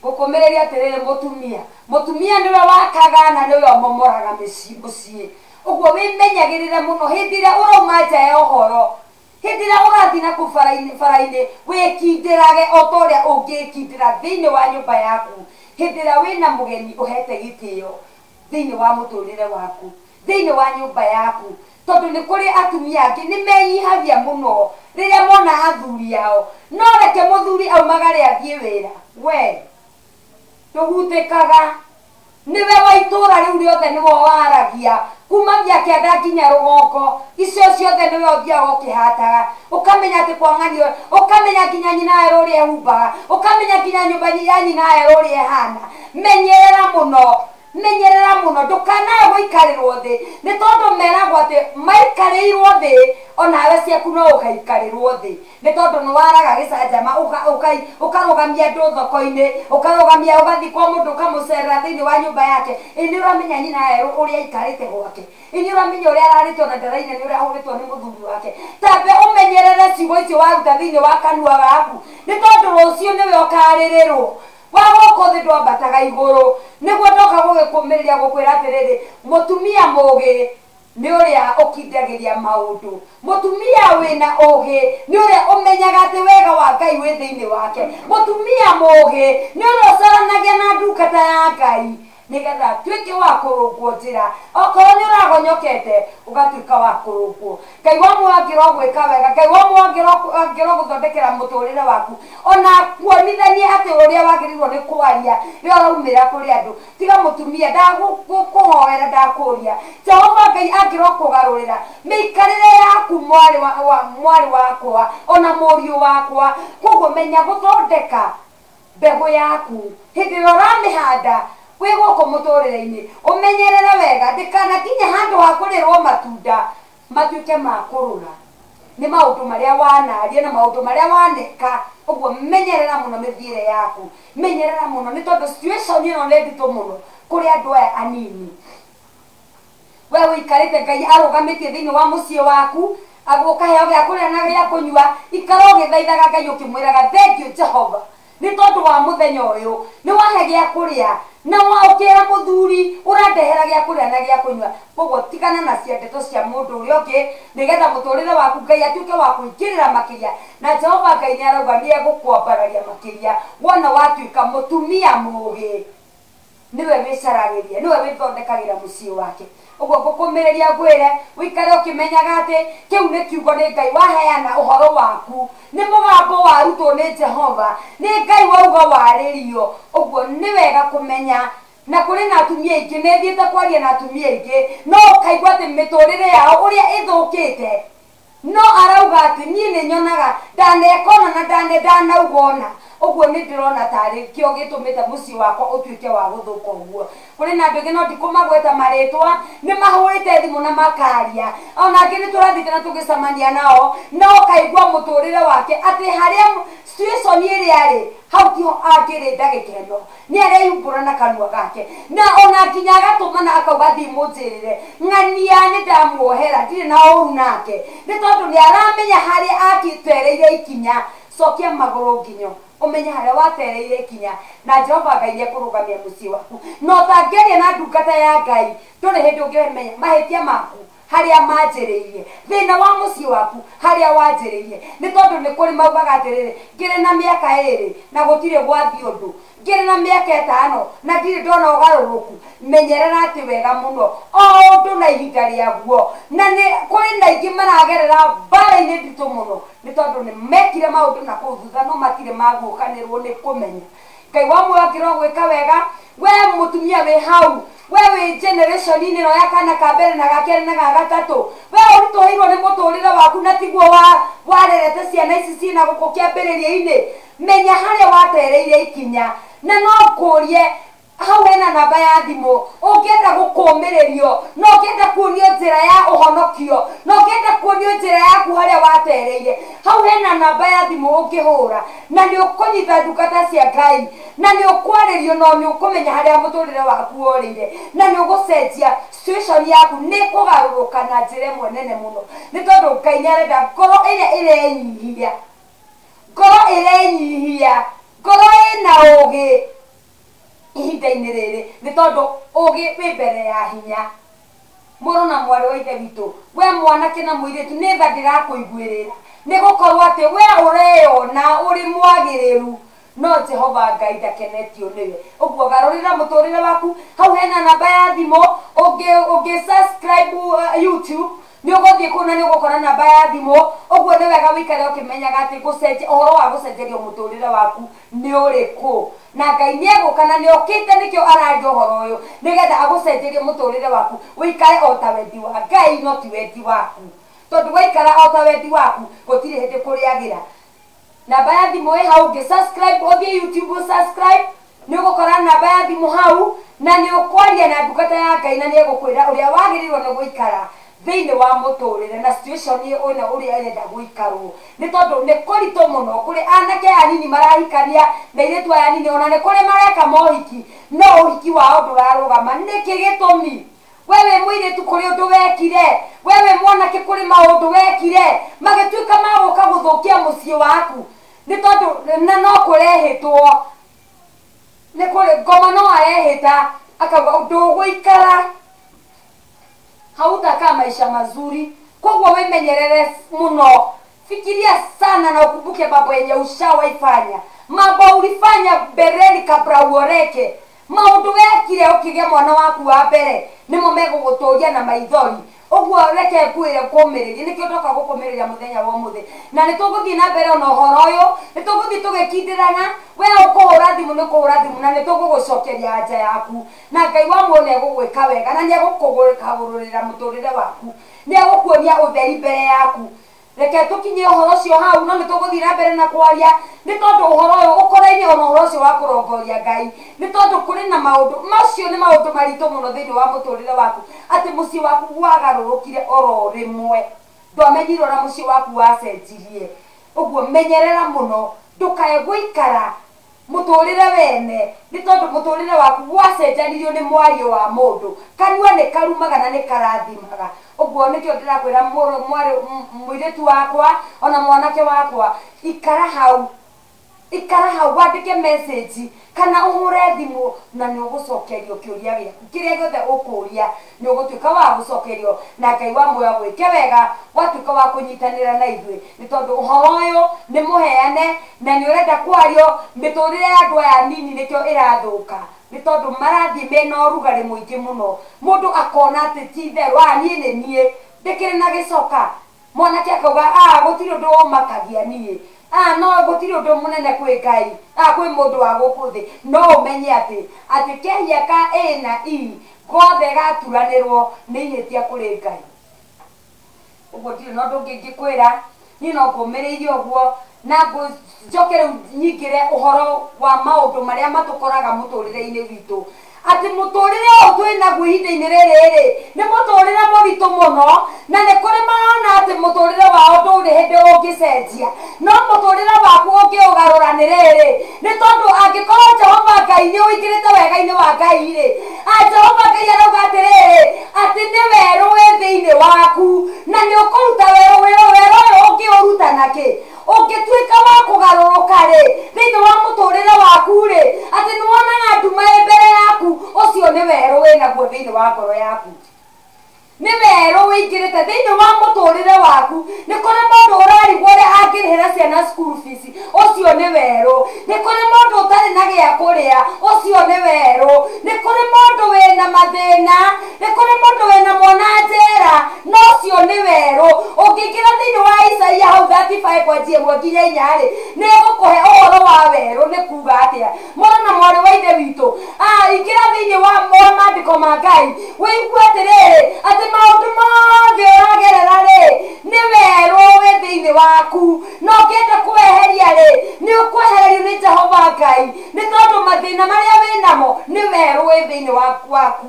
A: gukomereria atiriri mutumia mutumia niwe wakaga na niwe omomoraga mucii uguo wimenyagirire muno hindi ria urauma nja ya uhoro hindi ria urathi na ku faraini faraini wikindirage otoria ungikindira thiini wa nyumba yaku hindi ria wina mugeni uhete gitio thiini wa muturire waku thiini wa nyumba yaku tondu ni kuri atumia angi ni menyihavia muno riria mona athuri ao no reke muthuri aumagare athie wira we ndugutikaga niwe wa itura riu riothe niwe waragia kuma vya kianda nginya rugongo icio ciothe niwe othiaga ukihataga ukamenya ati kwa ng'ani ukamenya nginya nyina erori ehumbaga ukamenya nginya nyumba ya nyina erori ehana menyerera muno menyerera muno ndukanae guikarirwo thi ni tondu meragwo ati maikarirwo thi onawe ciaku no ugaikarirwo thi ni tondu ni waraga gicanjama ukarugamia ndu thoko-ini ukarugamia ugathi kwa mundu ukamucerera thiini wa nyumba yake ini uramenya nyina eru uria aikarite gwake ini uramenya uria ararite ona ndaraine ni uria ahuritwo ni muthuri wake tambe umenyerere ciugo icio waruta thiini wa kanua gaku ni tondu rucio niwe ukaririrwo wagoko thi ndwambataga iguru niguo ndoka gugikumiria gukwira atiriri mutumia mugi ni uria ukindagiria maundu mutumia wina ugi ni uria umenyaga ati wega wa Ngai wi thiini wake mutumia mugi ni uria ucaranagia na ndungata ya Ngai nigetha tuike wa kurungwo njira okorwo ni uragonyokete ugatuika wa kurungwo Ngai wa mwangiro gwika wega Ngai wa mwangiro angiro guthondekera muturire waku ona kuonithania ati uria wagirirwo ni kwaria rio raumira kuri andu tiga mutumia ndagukuhoera ndakuria Jehova Ngai angiro kugarurira miikarire yaku mwari wa mwari wakwa ona muriu wakwa koguo menya guthondeka mbegu yaku hindi uramihanda we goko muturire-ini umenyerere wega ndikana kinya handu ha kurirwo matunda matuike ma kurura ni maundu maria wanaria na maundu maria waneka uguo menyerera muno mithiire yaku menyerera muno ni tondu situation ino ni ndito muno kuri andu aya anini we wikarite Ngai arugamitie thiini wa mucii waku agukaheo gia kuria na gia kunyua ikara ugithaithaga Ngai ukimwiraga thank you Jehova ni tondu wa muthenya uyu ni wahe gia kuria na wa ukira muthuri urandehera gia kuria na gia kunyua koguo tikana na cia ndeto cia mundu uria ungi nigetha muturire waku Ngai atuike wa kuingirira makiria na Jehova Ngai ni arauga ni egukwambararia makiria wona watuika mutumia mugi niwe wicaragiria niwe withondekagira mucii wake uguo ngukumireria ngwire wikare ukimenyaga ati kiu ni kiugo ni Ngai waheana uhoro waku ni mugambo warutwo ni Jehova ni Ngai wauga waririo uguo ni wega kumenya na kuri na atumia ingi ni thiete kwaria na atumia ingi no ukaigua ati miturire yao uria ithukite no arauga ati nie ni nyonaga ndanekona na ndane ndanaugona uguo ni ndirona tari kio gitumite mucii wakwa utuike wa guthuka uguo kuri na ndugi no ndikumagweta maritwa ni mahurite thimu na makaria ona ngi ni turathite na tugicamania nao no kaigua muturire wake ati haria situation iri ari hau tiho angiri ndagikeno ni ari yumbura na kanua gake na ona nginya agatumana akauga thi munjirire ng'ania ni ndamuohera ndire na uru nake ni tondu ni aramenya haria akitereire ikinya cokia maguru nginyo umenya haria watereire ikinya na Jehova Ngai ni kurugamia mucii waku no tangeria na ndungata ya Ngai nduri hindi ungimenya mahitia maku haria manjiriire thina wa mucii waku haria wanjiriire ni tondu ni kuri maugaga atiriri ngire na miaka iri na gutire gwathi undu ngire na miaka itano na ndire ndona ugaruruku menyerera ati wega muno o undu na ihinda riaguo na ni kuri na ingi maragerera mbara-ini nditu muno ni tondu ni mekire maundu na kuu thutha no matire magukanirwo ni kumenya Ngai wa mwangiro gwika wega we mutumia wi hau we wi generation ini no ya kana ka mbere na gakere na gatatu we urituhirwo ni muturire waku na tiguo wa warerete ciana ici cina guku kiambiriria-ini menya haria watereire ikinya na no kurie hau hena namba ya thimu ukienda gukumiririo no ukienda kuonio njira ya uhonokio no ukienda kuonio njira yaku haria watereire hau hena namba ya thimu ukihura na ni ukunyita ndungata cia Ngai na ni ukwaririo no ni ukumenya haria muturire waku urire na ni ugucenjia situation yaku ni kugaruruka na njira imwe nene muno ni tondu Ngai ni arenda ngoro iria irenyihia ngoro irenyihia ngoro ina ugi ihinda-inĩ rĩrĩ nĩ tondũ ũgĩ wĩ mbere ya hinya. Mũrũ na mwarĩ wa ithe witũ, we mwanake na mũirĩtu nĩ tha ndĩrakũiguĩrĩra nĩ gũkorwo atĩ we ũreyona ũrĩ mwagĩrĩru no Jehova Ngai ndakenetio nĩwe. Ũguo garũrĩra mũtũrĩre waku. Hau hena namba ya thimũ, ũngĩ ũngĩ subscribe uh, YouTube nĩ ũgũthiĩ kũu na nĩ ũgũkora namba ya thimũ. Ũguo nĩ wega wĩikare ũkĩmenyaga atĩ gũcenjia ũhoro wa gũcenjerio mũtũrĩre waku nĩ ũrĩkũ, na Ngai nĩ egũka na nĩ okĩte nĩkĩo araria ũhoro ũyũ nĩgetha agũcenjerie mũtũrĩre waku wĩikare o ta wendi wa Ngai no ti wendi waku, tondũ waikara o ta wendi waku gũtirĩ hĩndĩ kũrĩagĩra. Namba ya thimũ ĩ hau, ũngĩ subscribe ũthiĩ YouTube subscribe nĩ ũgũkora namba ya thimũ hau na nĩ ũkwaria na ndungata ya Ngai na nĩ egũkwĩra ũrĩa wagĩrĩirwo nĩ gũikara thĩinĩ wa mũtũrĩre na situation ĩno ũrĩa ĩrenda gũikarwo, nĩ tondũ nĩ kũritũ mũno kũrĩ anake anini marahikania na airĩtu aya anini, ona nĩ kũrĩ mareka mohiki no ũhiki wao ndũrarũgama. Nĩkĩ gĩtũmi? We wĩ mũirĩtu kũrĩ ũndũ wekire, we wĩ mwanake kũrĩ maũndũ wekire magĩtuĩka ma gũka gũthũkia mũciĩ waku, nĩ tondũ na no kũrehĩtwo, nĩ kũrĩ ngoma no arehĩta akauga ndũgũikara hau taka maisha mazuri. Koguo wĩmenyerere mũno, fikiria sana na ukumbuke mambo yenye ushawaifanya, mambo ulifanya mbeleni kabla uoreke, maũndũ wekire ũkĩgĩa mwana waku wa mbere nĩmo megũgũtũria na maithori. Ũguo reke kwĩre kũmĩrĩria, nĩkĩo ndoka gũkũmĩrĩria mũthenya wa ũmũthĩ, na nĩ tũgũthiĩ na mbere na ũhoro ũyũ, nĩ tũgũthiĩ tũgĩkindĩrana. We ũkũhũra thimũ nĩ kũhũra thimũ na nĩ tũgũgũcokeria anja yaku, na Ngai wa muoyo nĩ egũgwĩka wega na nĩ egũkũgũrĩra mũtũrĩre waku, nĩ egũkuonia ũtheri mbere yaku. Reke tũkinyie ũhoro ũcio hau, no nĩ tũgũthiĩ na mbere na kwaria, nĩ tondũ ũhoro ũyũ ũkorainie ona ũhoro ũcio wa kũrongoria Ngai, nĩ tondũ kũrĩ na maũndũ macio nĩ maũndũ maritũ mũno thĩinĩ wa mũtũrĩre waku, atĩ mũciĩ waku wagarũrũkire oro rĩmwe, ndwamenyire ona mũciĩ waku wacenjirie. Ũguo menyerera mũno, ndũkae gũikara mũtũrĩre wene, nĩ tondũ mũtũrĩre waku wacenjanirio nĩ mwario wa mũndũ, kanua nĩ karumaga na nĩ karathimaga. Ũguo nĩkĩo ndĩrakwĩra mũirĩtu wakwa ona mwanake wakwa, ikara hau, ikara hau wandĩke message kana ũhũre thimũ na nĩ ũgũcokerio kĩũria gĩaku, kĩrĩa gĩothe ũkũria nĩ ũgũtuĩka wa gũcokerio, na Ngai wa muoyo agwĩke wega watuĩka wa kũnyitanĩra na ithuĩ, nĩ tondũ ũhoro ũyũ nĩ mũheane na nĩ ũrenda kwario. Mĩtũrĩre ya andũ aya nini nĩkĩo ĩrathũka, nĩ tondũ marathiĩ mena ũrugarĩ mũingĩ mũno, mũndũ akona atĩ ti itherũ, a niĩ nĩ niĩ ndĩkĩrĩ na gĩcoka. Mwanake akauga a gũtirĩ ũndũ ũmakagia niĩ, a no gũtirĩ ũndũ mũnene kwĩ Ngai, a kwĩ mũndũ wa gũkũ thĩ. No ũmenye atĩ atĩ kehia ka A na E gothe gaturanĩrwo nĩ ihĩtia kũrĩ Ngai. Ũguo ndirĩ na ũndũ ũngĩ ingĩkwĩra, niĩ no ngũmĩrĩirie ũguo na njoke rĩu nyingĩre ũhoro wa maũndũ marĩa matũkoraga mũtũrĩre-inĩ witũ, atĩ mũtũrĩre ũyũ twĩnaguo ihinda-inĩ rĩrĩ nĩ mũtũrĩre mũritũ mũno, na nĩ kũrĩ marona atĩ mũtũrĩre wao ndũrĩ hĩndĩ ũngĩcenjia, no mũtũrĩre waku ũngĩũgarũra nĩ rĩrĩ, nĩ tondũ angĩkorwo Jehova Ngai nĩ ũingĩrĩte wega-inĩ wa Ngai-rĩ, a Jehova Ngai arauga atĩrĩrĩ, atĩ nĩ werũ wĩ thĩinĩ waku na nĩ ũkũruta werũ wĩrũ werũ ũyũ ũngĩũruta nakĩ, ũngĩtuĩka wa kũgarũrũka-rĩ thĩinĩ wa mũtũrĩre waku-rĩ, atĩ nĩ wonaga nduma ĩ mbere yaku, ũcio nĩ werũ wĩnaguo thĩinĩ wa ngoro yaku, nĩ werũ wĩingĩrĩte thĩinĩ wa mũtũrĩre waku. Nĩ kũrĩ mũndũ ũrarigwo ũrĩa angĩrĩhĩra ciana school fees, ũcio nĩ werũ. Nĩ kũrĩ mũndũ ũtarĩ na gĩa kũrĩa, ũcio nĩ werũ. Nĩ kũrĩ mũndũ wĩna mathĩna, nĩ kũrĩ mũndũ wĩna mwana njera, no ũcio nĩ werũ. Ũngĩingĩra thĩinĩ wa Isaia hau thirty-five kwanjia ĩmwe nginya inya-rĩ, nĩ egũkũhe ũhoro wa werũ nĩ kuga atĩa. Mũrũ na mwarĩ wa ithe witũ, a ingĩra thĩinĩ wa maandĩko ma Ngai wĩigue atĩrĩrĩ, atĩ maũndũ mothe ũragerera-rĩ nĩ werũ wĩ thĩinĩ waku, no ũngĩenda kweheria-rĩ nĩ ũkwehererio nĩ Jehova Ngai, nĩ tondũ mathĩna marĩa wĩnamo nĩ werũ wĩ thĩinĩ waku,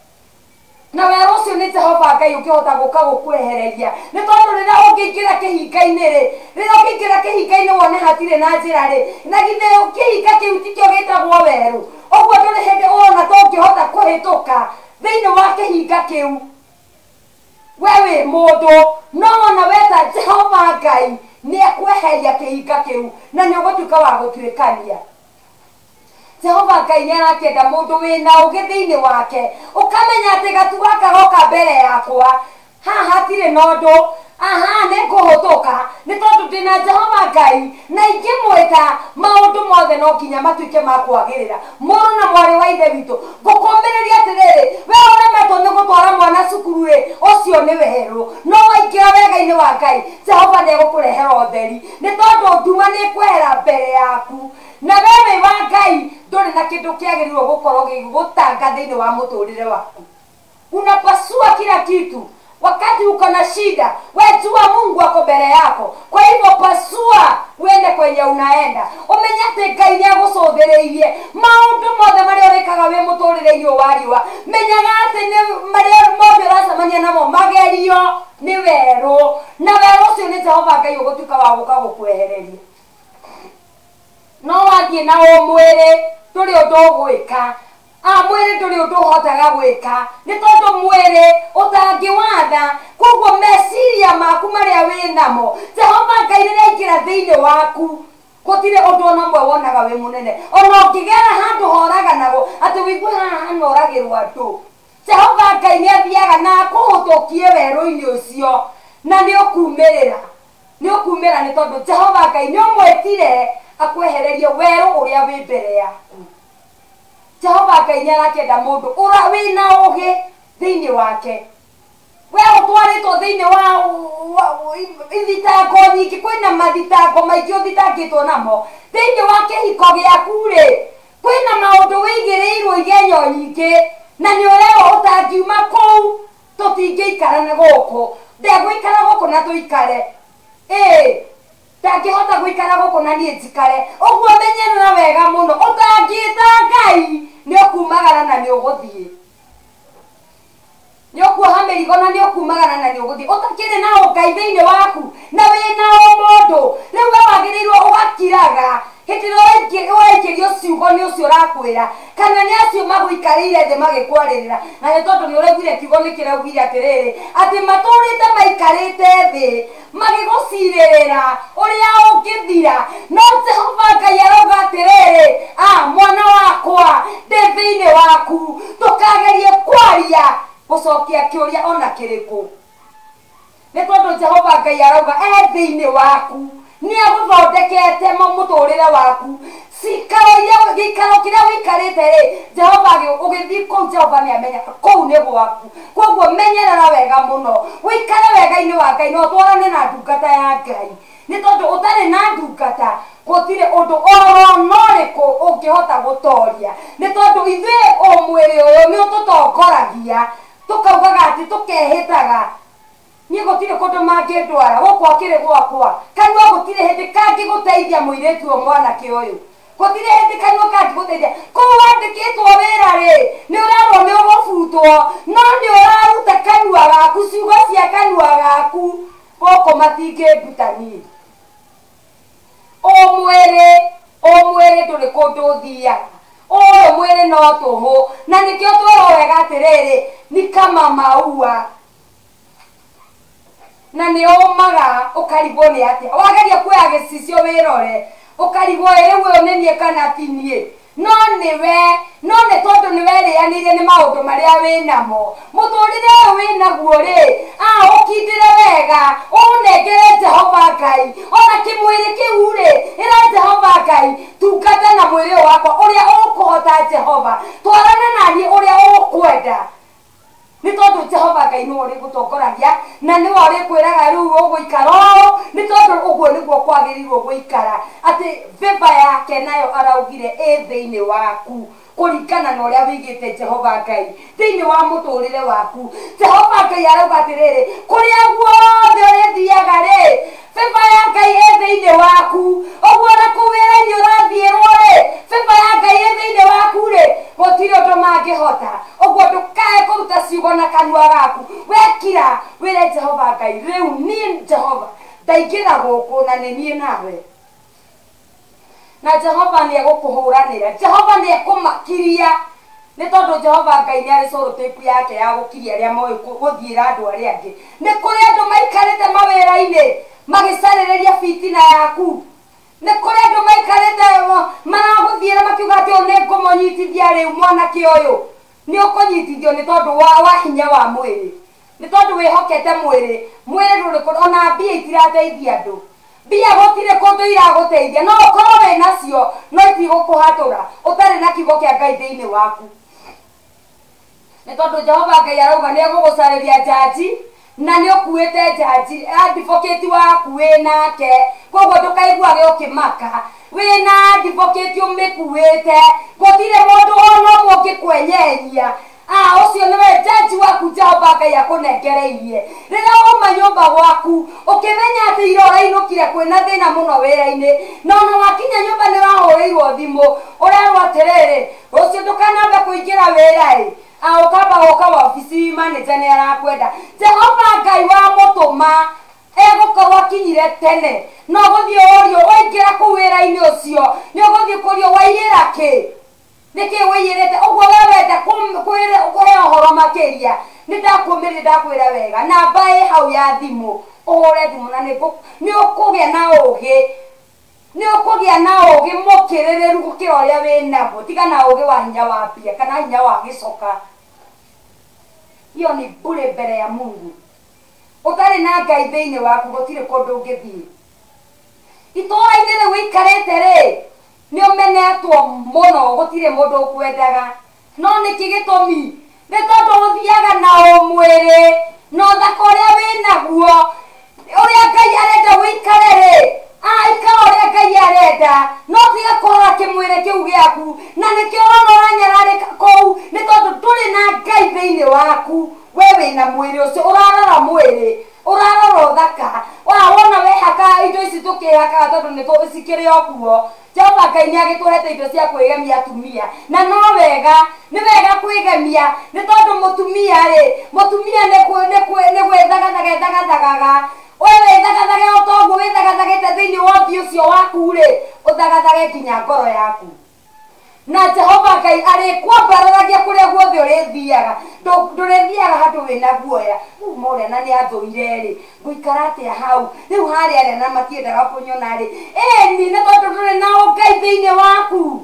A: na werũ ũcio nĩ Jehova Ngai ũngĩhota gũka gũkwehereria. Nĩ tondũ rĩrĩa ũngĩingĩra kĩhinga-inĩ-rĩ, rĩrĩa ũngĩingĩra kĩhinga-inĩ wone hatirĩ na njĩra-rĩ, na githĩ kĩhinga kĩu tikĩo gĩtagwo werũ, ũguo ndũrĩ hĩndĩ ũrona ta ũngĩhota kũhĩtũka thĩinĩ wa kĩhinga kĩu. We wĩ mũndũ, no ona weta Jehova Ngai nĩ ekweheria kĩhinga kĩu na nĩ ũgũtuĩka wa gũtuĩkania. Jehova Ngai nĩ arakĩenda mũndũ wĩna ũgĩ thĩinĩ wake ũkamenya atĩ gatu gaka goka mbere yakwa haha hatirĩ na ũndũ aha nĩ ngũhũtũka nĩ tondũ ndĩna Jehova Ngai na ingĩmwĩta maũndũ mothe no nginya matuĩke ma kwagĩrĩra. Mũrũ na mwarĩ wa ithe witũ ngũkũũmĩrĩria atĩrĩrĩ, we ũremetwo nĩ gũtwara mwana cukuru-ĩ, ũcio nĩ werũ, no waingĩra wega-inĩ wa Ngai Jehova nĩ egũkũrehera ũtheri, nĩ tondũ nduma nĩ ĩkwehera mbere yaku, na we wĩ wa Ngai ndũrĩ na kĩndũ kĩagĩrĩirwo gũkorwo gĩgũtanga thĩinĩ wa mũtũrĩre waku. Unapasua kila kitu. Wakati uko na shida, wewe jua Mungu ako mbele yako. Kwa hivyo pasua uende kwenye unaenda. Umenya atĩ Ngai nĩ agũcũthĩrĩirie maũndũ mothe marĩa ũrĩkaga wĩ mũtũrĩre-inĩ wariwa. Menyaga atĩ nĩ marĩa mothe ũracemania namo magerio nĩ werũ, na werũ ũcio nĩ Jehova Ngai ũgũtuĩka wa gũka gũkwehereria. No wathiĩ na ũmwĩrĩ ndũrĩ ũndũ ũgwĩka. Ah, mwere ndũrĩ ũndũ ũhotaga gwĩka nĩ tondũ mwere ũtangĩwatha, koguo meciria maku marĩa wĩ namo Jehova Ngai rĩrĩa aingĩra thĩinĩ waku gũtirĩ ũndũ ona ũmwe wonaga wĩ mũnene, ona ũngĩgera handũ horaganagwo atĩ wĩigue haha hanoragĩrwo andũ, Jehova Ngai nĩ athiaga na akũhũtũkie werũ-inĩ ũcio na nĩ ũkumĩrĩra nĩ ũkumĩra nĩ tondũ Jehova Ngai nĩ ũmwĩtire akwehererie werũ ũrĩa wĩ mbere yaku. Jehova Ngai nĩ arakĩenda mũndũ ũra wĩna ũgĩ thĩinĩ wake. We ũtwarĩtwo thĩinĩ wa ithitango nyingĩ, kwĩna mathitango maingĩ ũthitangĩtwo namo thĩinĩ wa kĩhiko gĩaku-rĩ, kwĩna maũndũ wĩigĩrĩirwo igenyo nyingĩ na nĩ ũrerwo ũtangiuma kũu tũtingĩikara na gũkũ, ndegũikara gũkũ na tũikare, ĩĩ ndangĩhota gũikara gũkũ na niĩ njikare. Ũguo menyerera wega mũno, ũtangĩĩta Ngai nĩ ũkumagara na nĩ ũgũthiĩ, nĩ ũkuoha mĩrigo na nĩ ũkumagara na nĩ ũgũthiĩ. Ũtakĩrĩ na ũngai thĩinĩ waku na wĩna ũmũndũ, rĩu we wagĩrĩirwo ũgakiraga hĩndĩ ĩrĩa ũraikĩrio ciugo nĩ ũcio ũrakwĩra, kana nĩ acio magũikarĩire thĩ magĩkwarĩrĩra. Na nĩ tondũ nĩ ũraiguire kiugo nĩ kĩraugire atĩrĩrĩ atĩ matũrĩte maikarĩte thĩ magĩgũcirĩrĩra ũrĩa ũngĩthira, no Jehova Ngai arauga atĩrĩrĩ, ah mwana wakwa ndĩ thĩinĩ waku, ndũkagerie kwaria gũcokia kĩũria ona kĩrĩkũ, nĩ tondũ Jehova Ngai arauga e thĩinĩ waku, nĩ agũthondekete mũtũrĩre waku. Cikaro iria gĩikaro kĩrĩa wĩikarĩte-rĩ, Jehova ũgĩthiĩ kũu Jehova nĩ amenya kũu nĩ gwaku. Koguo menyerera wega mũno, wĩikare wega-inĩ wa Ngai na ũtwarane na ndungata ya Ngai, nĩ tondũ ũtarĩ na ndungata gũtirĩ ũndũ oro norĩkũ ũngĩhota gũtoria, nĩ tondũ ithuĩ ũmwĩrĩ ũyũ nĩ ũtũtongoragia tũkaugaga atĩ tũkehĩtaga niĩ gũtirĩ kũndũ mangĩndwara gũkũ akĩrĩ gwakwa, kanua gũtirĩ hĩndĩ kangĩgũteithia mũirĩtu o mwanake ũyũ, gũtirĩ hĩndĩ kanua kangĩgũteithia. Kũu wandĩkĩtwo wĩra-rĩ nĩ ũrerwo nĩ ũgũbutwo, no nĩ ũraruta kanua gaku, ciugo cia kanua gaku gũkũ matingĩmbutania. Ũmwĩrĩ ũmwĩrĩ ndũrĩ kũndũ ũthiaga, ũyũ mwĩrĩ no tũhũ, na nĩkĩo twĩrwo wega atĩrĩrĩ nĩ kama maua na nĩ ũmaga ũkarigwo nĩ atĩa, wageria kuoya gĩcicio wĩrore ũkarigwo rĩu ũyũ nĩ niĩ kana ti niĩ, no nĩwe, no nĩ tondũ nĩ werĩanĩire nĩ maũndũ marĩa wĩ namo. Mũtũrĩre ũyũ wĩ naguo-rĩ, ah ũkindĩre wega ũnengere Jehova Ngai, ona kĩmwĩrĩ kĩu-rĩ ĩra Jehova Ngai tungata na mwĩrĩ ũyũ wakwa ũrĩa ũkũhota Jehova, twarana naniĩ ũrĩa ũkwenda, nĩ tondũ Jehova Ngai nĩwe ũrĩgũtongoragia na nĩwe ũrĩkwĩraga rĩu ũgũikara ũũ, nĩ tondũ ũguo nĩguo kwagĩrĩirwo gũikara, atĩ favor yake nayo araugire ĩ thĩinĩ waku kũringana na ũrĩa wĩigĩte Jehova Ngai thĩinĩ wa mũtũrĩre waku. Jehova Ngai arauga atĩrĩrĩ kũrĩa guothe ũrĩthiaga-rĩ, favor ya Ngai ĩ thĩinĩ waku, ũguo na kũu wĩra-inĩ ũrathiĩrwo-rĩ, favor ya Ngai ĩ thĩinĩ waku-rĩ, gũtirĩ ũndũ mangĩhota. Ũguo ndũkae kũruta ciugo na kanua gaku, wekira wĩre Jehova Ngai rĩu niĩ Jehova ndaingĩra gũkũ na nĩ niĩ nawe, na Jehova nĩ egũkũhũranĩra, Jehova nĩ ekũmakiria, nĩ tondũ Jehova Ngai nĩ arĩ corotape yake ya gũkiria arĩa moĩ gũthiĩra andũ arĩa angĩ. Nĩ kũrĩ andũ maikarĩte mawĩra-inĩ magĩcarĩrĩria fitina yaku, ne kore ndo maikarete maraguthiira makiuga ati one ngumonyitithia riu mwanake uyu ni ukonyitithio ni tondu wa wa hinya wa mwiri ni tondu wihokete mwiri mwiri nduri ona mbia itirateithia andu mbia gutire kundu iraguteithia no ukorwo we nacio no itigukuhatura utari na kiugo kia Ngai thiini waku ni tondu Jehova Ngai arauga ni egugucariria jaji na ni ukuite jaji advocate waku we nake koguo ndukaiguage ukimaka we na advocate umikuite gutire mundu ono mungikwenyeria ah ucio niwe jaji waku Jehova Ngai akunengereirie rira uma nyumba gwaku ukimenya ati irora inukire kwina thina muno wira-ini no no wakinya nyumba ni rahoreirwo thimu urarwa atiriri ucio ndukanambe kuingira wira-i ah ukamba uka wabici manager ni arakwenda Jehova Ngai wa mutuma egukorwo akinyire tene no guthie urio waingira ku wira-ini ucio ni uguthie kurio waiyira ki niki wiyirite uguo we wenda kwire kuhe uhoro makiria ni ndakumiri ndakwira wega na mbae hau ya thimu uhure thimu na ni ukugia na ugi ni ukugia na ugi mukiririru gukira uria winaguo tiga na ugi wa hinya wa mbia kana hinya wa gicoka hiyo ni bure mbere ya Mungu utari na Ngai thiini waku gutire kundu ungithii itora-ini riu wikarite ri ni umenetwo muno gutire mundu ukwendaga no niki gitumi ni tondu uthiaga na umwiri no thaka uria winaguo uria Ngai arenda wikare ri ah ikara uria Ngai arenda no tiga kora kimwiri kiu giaku na nikio urona uranyararika kou ni tondu nduri na Ngai thiini waku we wina mwiri ucio urarora mwiri urarora thaka wa wona we haka indo ici tukihaka tondu ni tucikire okuo Jehova Ngai ni agituhete indo cia kwigemia atumia na no wega ni wega kwigemia ni tondu mutumia ri mutumia ni ku ni ku ni gwethagathaga ethagathaga wewe thagathage utongu withagathagite thiini wa thio cio waku ri uthagathage nginya ngoro yaku na Jehova Ngai arikwambararagia kuria guothe urithiaga ndurithiaga handu wina guoya uma uria na ni athuire ri nguikara atia hau riu haria aria na matiendaga kunyona ri eni ni tondu nduri na Ngai thiini waku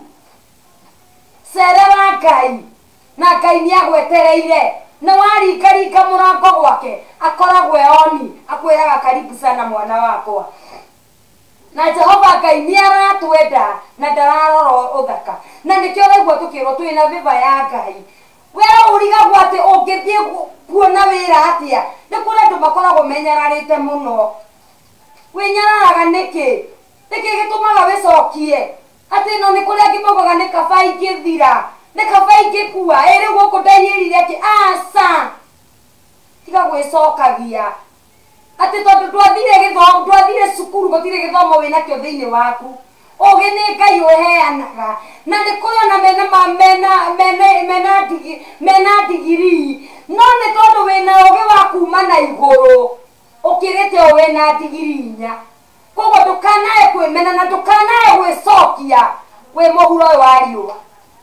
A: cerera Ngai na Ngai ni agwetereire na warikarika murango gwake akoragwe oni akwiraga karibu sana mwana wakwa na Jehova Ngai ni aratwenda na ndararora uthaka na nikio raigua tukirwo twina viva ya Ngai we urigagwo ati ungithie kuona wira atia ni kuri andu makoragwo menyararite muno winyararaga niki niki gitumaga wicokie ati no ni kuri angi mogaga ni kaba ingithira ni kaba ingikua iri guku ndaiyirire ati asa tiga gwicokagia ati tondu ndwathire githomo ndwathire cukuru gutire githomo wina kio thiini waku ugi ni Ngai uheanaga na ni kuyona mena mena mena mena digi mena digiri no ni tondu wina ugi wa kuma na iguru ukirite wina digiri nya kogo ndukanae kwimena na ndukanae gwicokia we muhuro wa riua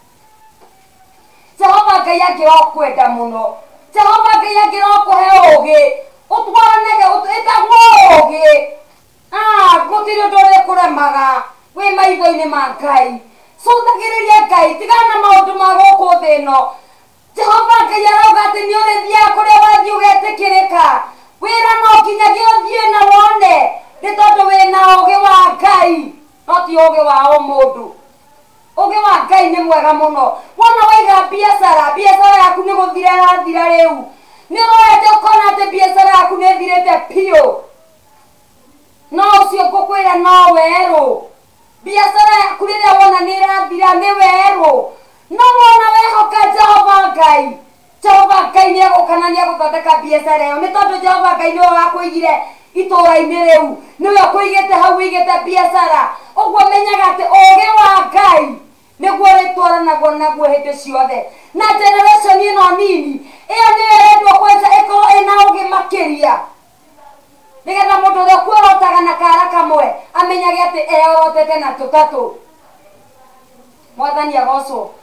A: Jehova Ngai angirokwenda muno Jehova Ngai angirokuhe ugi utwaranege utagwo ugi ah gutire ndore kuremaga we maitho-ini ma Ngai cũthagĩrĩria Ngai tigana na maũndũ ma gũkũ thĩ ĩno Jehova Ngai arauga atĩ nĩ ũrĩthiaga kũrĩa wathiĩ ũgetĩkĩrĩka wĩra no nginyagia ũthiĩ na wone nĩ tondũ wĩna ũũgĩ wa Ngai no ti ũũgĩ wa o mũndũ ũũgĩ wa Ngai nĩ mwega mũno wona waiga biacara biacara yaku nĩ gũthira ĩrathira rĩu nĩ ũrorete ũkona atĩ biacara yaku nĩ ĩthirĩte biũ no ũcio ngũkwĩra no werũ biacara yaku rĩrĩa wona nĩ ĩrathira nĩ werũ no wona wehoka Jehova Ngai Jehova Ngai nĩ egũka na nĩ egũthondeka biacara ĩyo nĩ tondũ Jehova Ngai nĩwe wakũigire itũũra-inĩ rĩu nĩwe ũkũigĩte hau wĩigĩte biacara ũguo menyaga atĩ ũũgĩ wa Ngai nĩguo ũrĩtwaranaguo naguo hĩndĩ ciothe na generation ĩno nini ĩyo nĩyo ĩrendwo kwanza ĩkorwo ĩna ũũgĩ makĩria nigetha mundu uria kuorotaga na kara kamwe amenyage ati eorotete na tutatu mwathani agocwo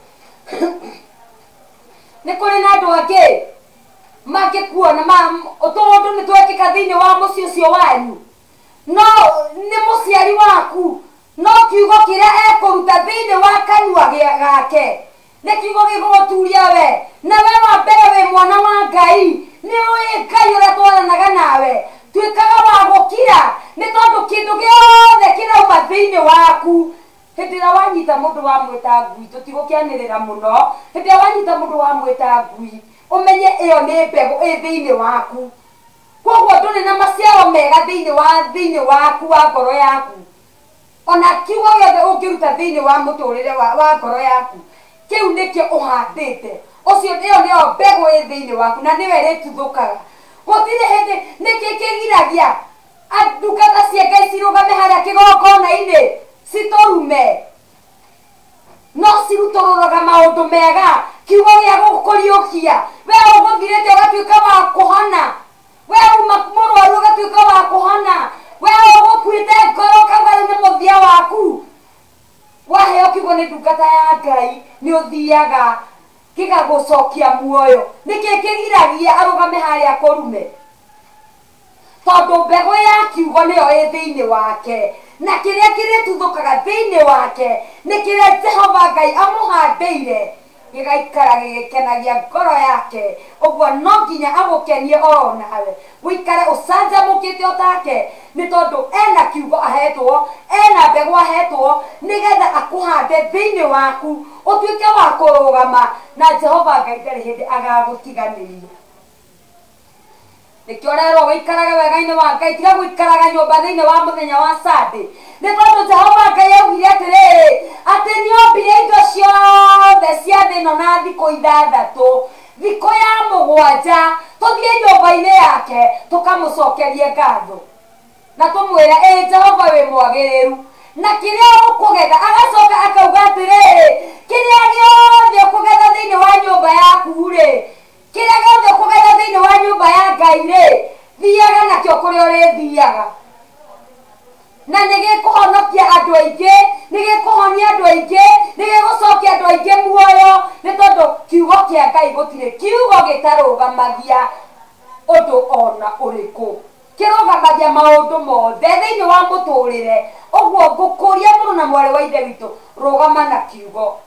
A: ni kuri na andu angi mangikuona utundu ni twekika thiini wa mucii ucio wanyu no ni muciari waku no kiugo kiria ekuruta thiini wa kanua gake ni kiugo giguturia we na we wa mbere we mwana wa Ngai ni ui Ngai uria twaranaga nawe twikaga wa gukira ni tondu kindu giothe kirauma thiini waku hindira wanyita mundu wa mwita ngui tutigukianirira muno hindira wanyita mundu wa mwita ngui umenye iyo ni mbegu i thiini waku koguo nduri na maciaro mega thiini wa thiini waku wa ngoro yaku ona kiugo giothe ungiruta thiini wa muturire wa, wa ngoro yaku kiu nikio uhandite ucio iyo niyo mbegu i thiini waku na niwe rituthukaga gutire hindi niki kigiragia andukata cia Ngai cirugame haria kigongona-ini citorume no cirutororoga maundu mega kiugo gia gukuriukia we uguthirite ugatuika wa kuhona we umurwaru ugatuika wa kuhona we ugukuite ngoro kauga ni muthia waku waheo kiugo ni ndungata ya Ngai ni uthiaga gigagucokia muoyo niki kigiragia arugame haria kurume tondu mbegu ya kiugo niyo i thiini wake na kiria kirituthukaga thiini wake ni kiria Jehova Ngai amuhandiire gigaikara gigikenagia ngoro yake uguo no nginya agukenie oro nawe wikare ucanjamukite otake ni tondu ena kiugo ahetwo ena mbegu ahetwo nigetha akuhande thiini waku utuike wa kurugama na Jehova Ngai ndari hindi agagutiganiria nikio rero wikaraga wega-ini wa Ngai tiga gwikaraga nyumba thiini wa muthenya wa Sunday ni tondu Jehova Ngai augire atiriri ati niombire indo ciothe cia thi ino na thiko ithathatu thiko ya mugwanja tuthie nyumba-ini yake tukamucokerie ngatho na tumwire ii Jehova wi mwagiriru na kiria ukugetha agacoka akauga atiriri kiria giothe ukugetha thiini wa nyumba yaku ri kiria giothe ukugetha thiini wa nyumba ya Ngai ri thiaga nakio kuria urithiaga na nigikuhonokia andu aingi nigikuhonia andu aingi nigigucokia andu aingi muoyo ni tondu kiugo kia Ngai gutire kiugo gitarugamagia undu ona uriku kirugamagia maundu mothe thiini wa muturire uguo ngukuria mundu na mwari wa ithe witu rugama na kiugo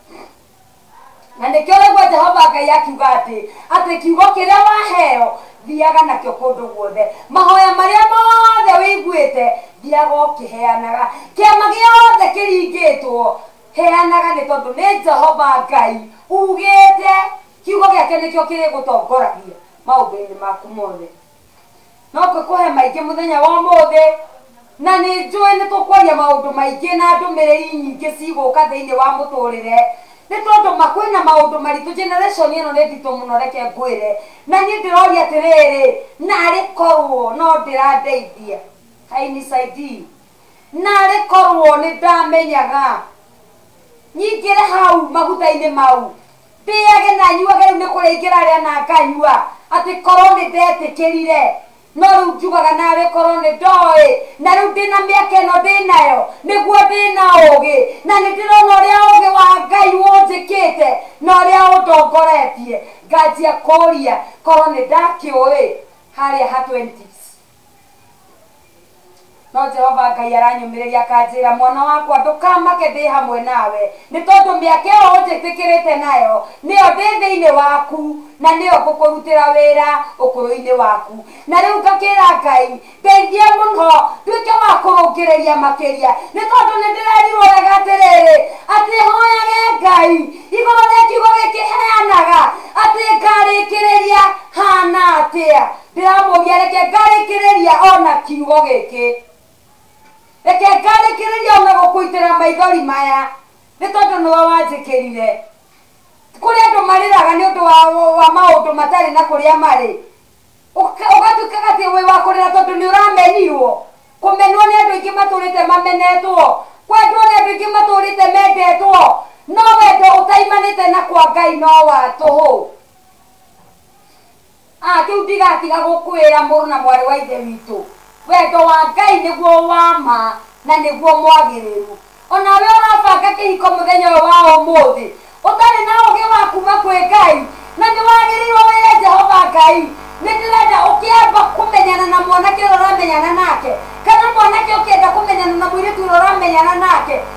A: na nikio regwa Jehova Ngai akiuga ati ati kiugo kiria waheo thiaga nakio kundu guothe mahoya maria mothe wiguite thiaga ukiheanaga kiama giothe kiringitwo heanaga ni tondu ni Jehova Ngai ugite kiugo giake nikio kiri gutongoragia maundu-ini maku mothe no kukuhe maingi muthenya wa umuthi na ni njui ni tukwaria maundu maingi na ndumiriri nyingi ciguka thiini wa muturire ni tondu makwina maundu maritu generation ino ni nditu muno reke ngwire na ni ndiroria atiriri nari korwo no ndirandeithia hainisaidii nari korwo ni ndamenyaga nyingire hau maguta-ini mau ndiage na nyuage riu ni kuringira aria na nganyua ati korwo ni ndetikirire no riu njugaga nari korwo ni ndoi na riu ndina miaka ino ndinayo niguo ndina ugi na ni ndirona uria ugi wa Ngai wonjikite na uria undongoretie nganjia kuria korwo ni ndakiui haria ha twenties no Jehova Ngai aranyumiriria akanjira mwana wakwa ndukamake ndi hamwe nawe ni tondu miaka iyo unjitikirite nayo niyo ndi thiini waku na niyo ngukurutira wira ukuru-ini waku na riu ngakira Ngai ndeithia muno nduike wa kurungiriria makiria ni tondu ni ndirerirwo wega atiriri ati hoyage Ngai iguru ria kiugo gikiheanaga ati ngarikiriria hana atia ndiramuria reke ngarikiriria ona kiugo giki reke ngarikiriria ona gukuitira maithori maya ni tondu niwe wanjikirire kuria andu mariraga ni undu wa, wa maundu matari na kuria mari ugatuikaga ati wi wa kurira tondu ni uramenirwo kumenwo ni andu aingi maturite mamenetwo kwendwo ni andu aingi maturite mendetwo no wendo utaimanite na kwa Ngai no wa tuhu ah kiu ndigatiga gukwira muru na mwari wa ithe witu wendo wa Ngai niguo wa ma na niguo mwagiriru ona we urabanga kihiko muthenya wa umuthi utari na ugi wa kuma kwi Ngai na ni wagirirwo wire Jehova Ngai ni ndirenda ukiamba kumenyana na mwanake uria uramenyana nake kana mwanake ukienda kumenyana na mwiritu uria uramenyana nake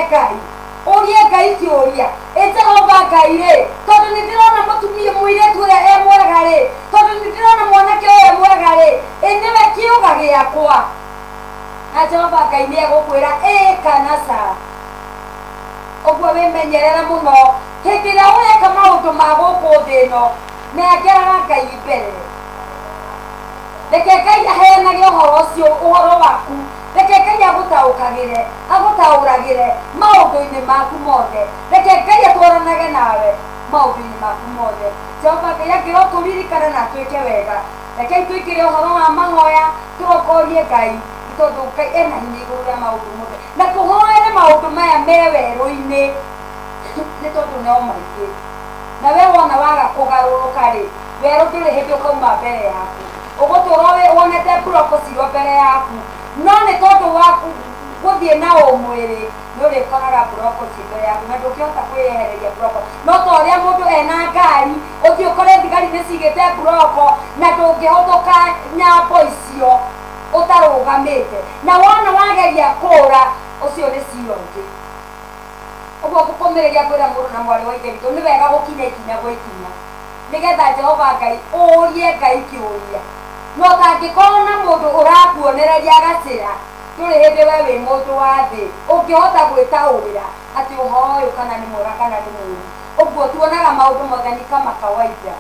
A: Ngai urie Ngai kiuria Jehova Ngai ri tondu nidirona mutumia muiretu uria e mwega ri tondu nidirona mwanake uyu e mwega ri niwe kiuga giakwa na Jehova Ngai ni egukwira ii kana ca uguo wimenyerere muno hindi iria ureka maundu ma guku thi ino nengeraga Ngai mbere reke Ngai aheanage uhoro ucio uhoro waku reke Ngai agutaukagire agutauragire maundu-ini maku mothe reke Ngai atwaranage nawe maundu-ini maku mothe Jehova Ngai angirwo turirikane na twike wega reke twikire uhoro wa mahoya turokorie Ngai tondu Ngai ena hinya iguru ria maundu mothe na tuhoere maundu maya me weru-ini ni tondu nio maingi na we wona waga kugaruruka ri weru nduri hindi ukauma mbere yaku ugutura wonete buroko cirio mbere yaku no ni tondu waku guthie na umwiri ni urikoraga buroko ci mbere yaku na ndungihota kwiehereria buroko no ta uria mundu ena ngari uthie ukore thigari ni cigite buroko na ndungihotoka nyambo icio utarugamite na wona wageria kura ucio ni ciongi uguo gukomereria kwira mundu na mwari wa ithe witũ ni wega gukinya ikinya gwa ikinya nigetha Jehova Ngai urie Ngai kiuria no tangikorwo na mundu urakuonereria gacira nduri hindi we wi mundu wa thi ungihota gwitaurira ati uhoro uyu kana ni mwega kana ni mũũru uguo tuonaga maundu mothe ni kama kawaida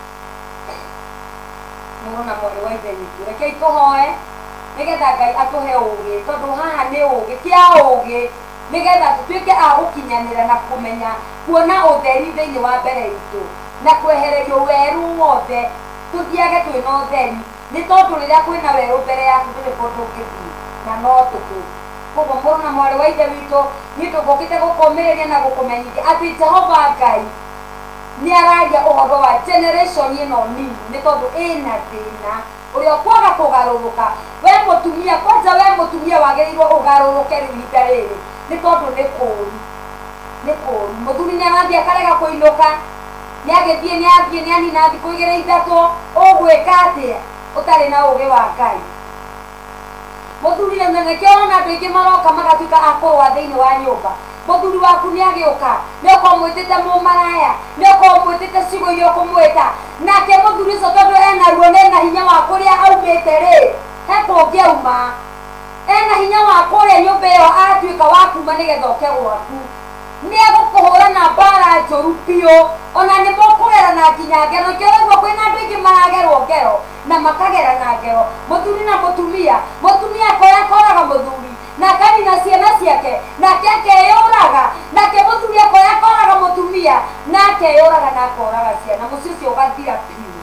A: mundu na mwari wa ithe witũ rekei tuhoe nigetha Ngai atuhe ugi tondu haha ni ugi kia ugi nigetha tutuike a gukinyanira na kumenya kuona utheri thiini wa mbere itu na kwehererio weru wothe tuthiage twina utheri ni tondu riria kwina weru mbere yaku nduri kundu ngithii na no tutu koguo mũrũ na mwarĩ wa ithe witũ ni tũgũkĩte gũkũmĩrĩria na gũkũmenyithia atĩ Jehova Ngai ni araria ũhoro wa generation ĩno nini nĩ tondũ ĩna thĩna ũrĩa ũkwaga kũgarũrũka we mũtumia kwanja we mũtumia wagĩrĩirwo ũgarũrũke rĩu ihinda rĩrĩ nĩ tondũ nĩ kũũru nĩ kũũru mũthuri nĩ arathiĩ akarega kũinũka nĩ agĩthiĩ nĩ athiĩ nĩ anina thikũ igĩrĩ ithatũ ũgwĩka atĩa ũtarĩ na ũũgĩ wa Ngai mũthuri rĩu na nĩkĩo ona andũ aingĩ maroka magatuĩka a kũrũa thĩinĩ wa nyũmba mũthuri waku nĩ agĩũka nĩ ũkorwo mwĩtĩte mũmaraya nĩ ũkorwo mwĩtĩte ciugo iria ũkũmwĩta nake mũthuri ũcio tondũ ena ruo na ena hinya wa kũrĩa aumĩte rĩ he kũngĩauma ena hinya wa kũrĩa nyũmba ĩyo atuĩka wa kuma nĩgetha ũke gwaku nĩ egũkũhũra na mbara njũru biũ ona nĩ mũkũgerana nginya ngero nĩkĩo ũguo kwĩna andũ aingĩ maragerwo ngero na makagerana ngero mũthuri na mũtumia mũtumia akoya akoraga mũthuri na kanina ciana ciake nake akeyũraga nake mũthuri akoya akoraga mũtumia na akeyũraga na akoraga ciana mũciĩ ũcio ũgathira biũ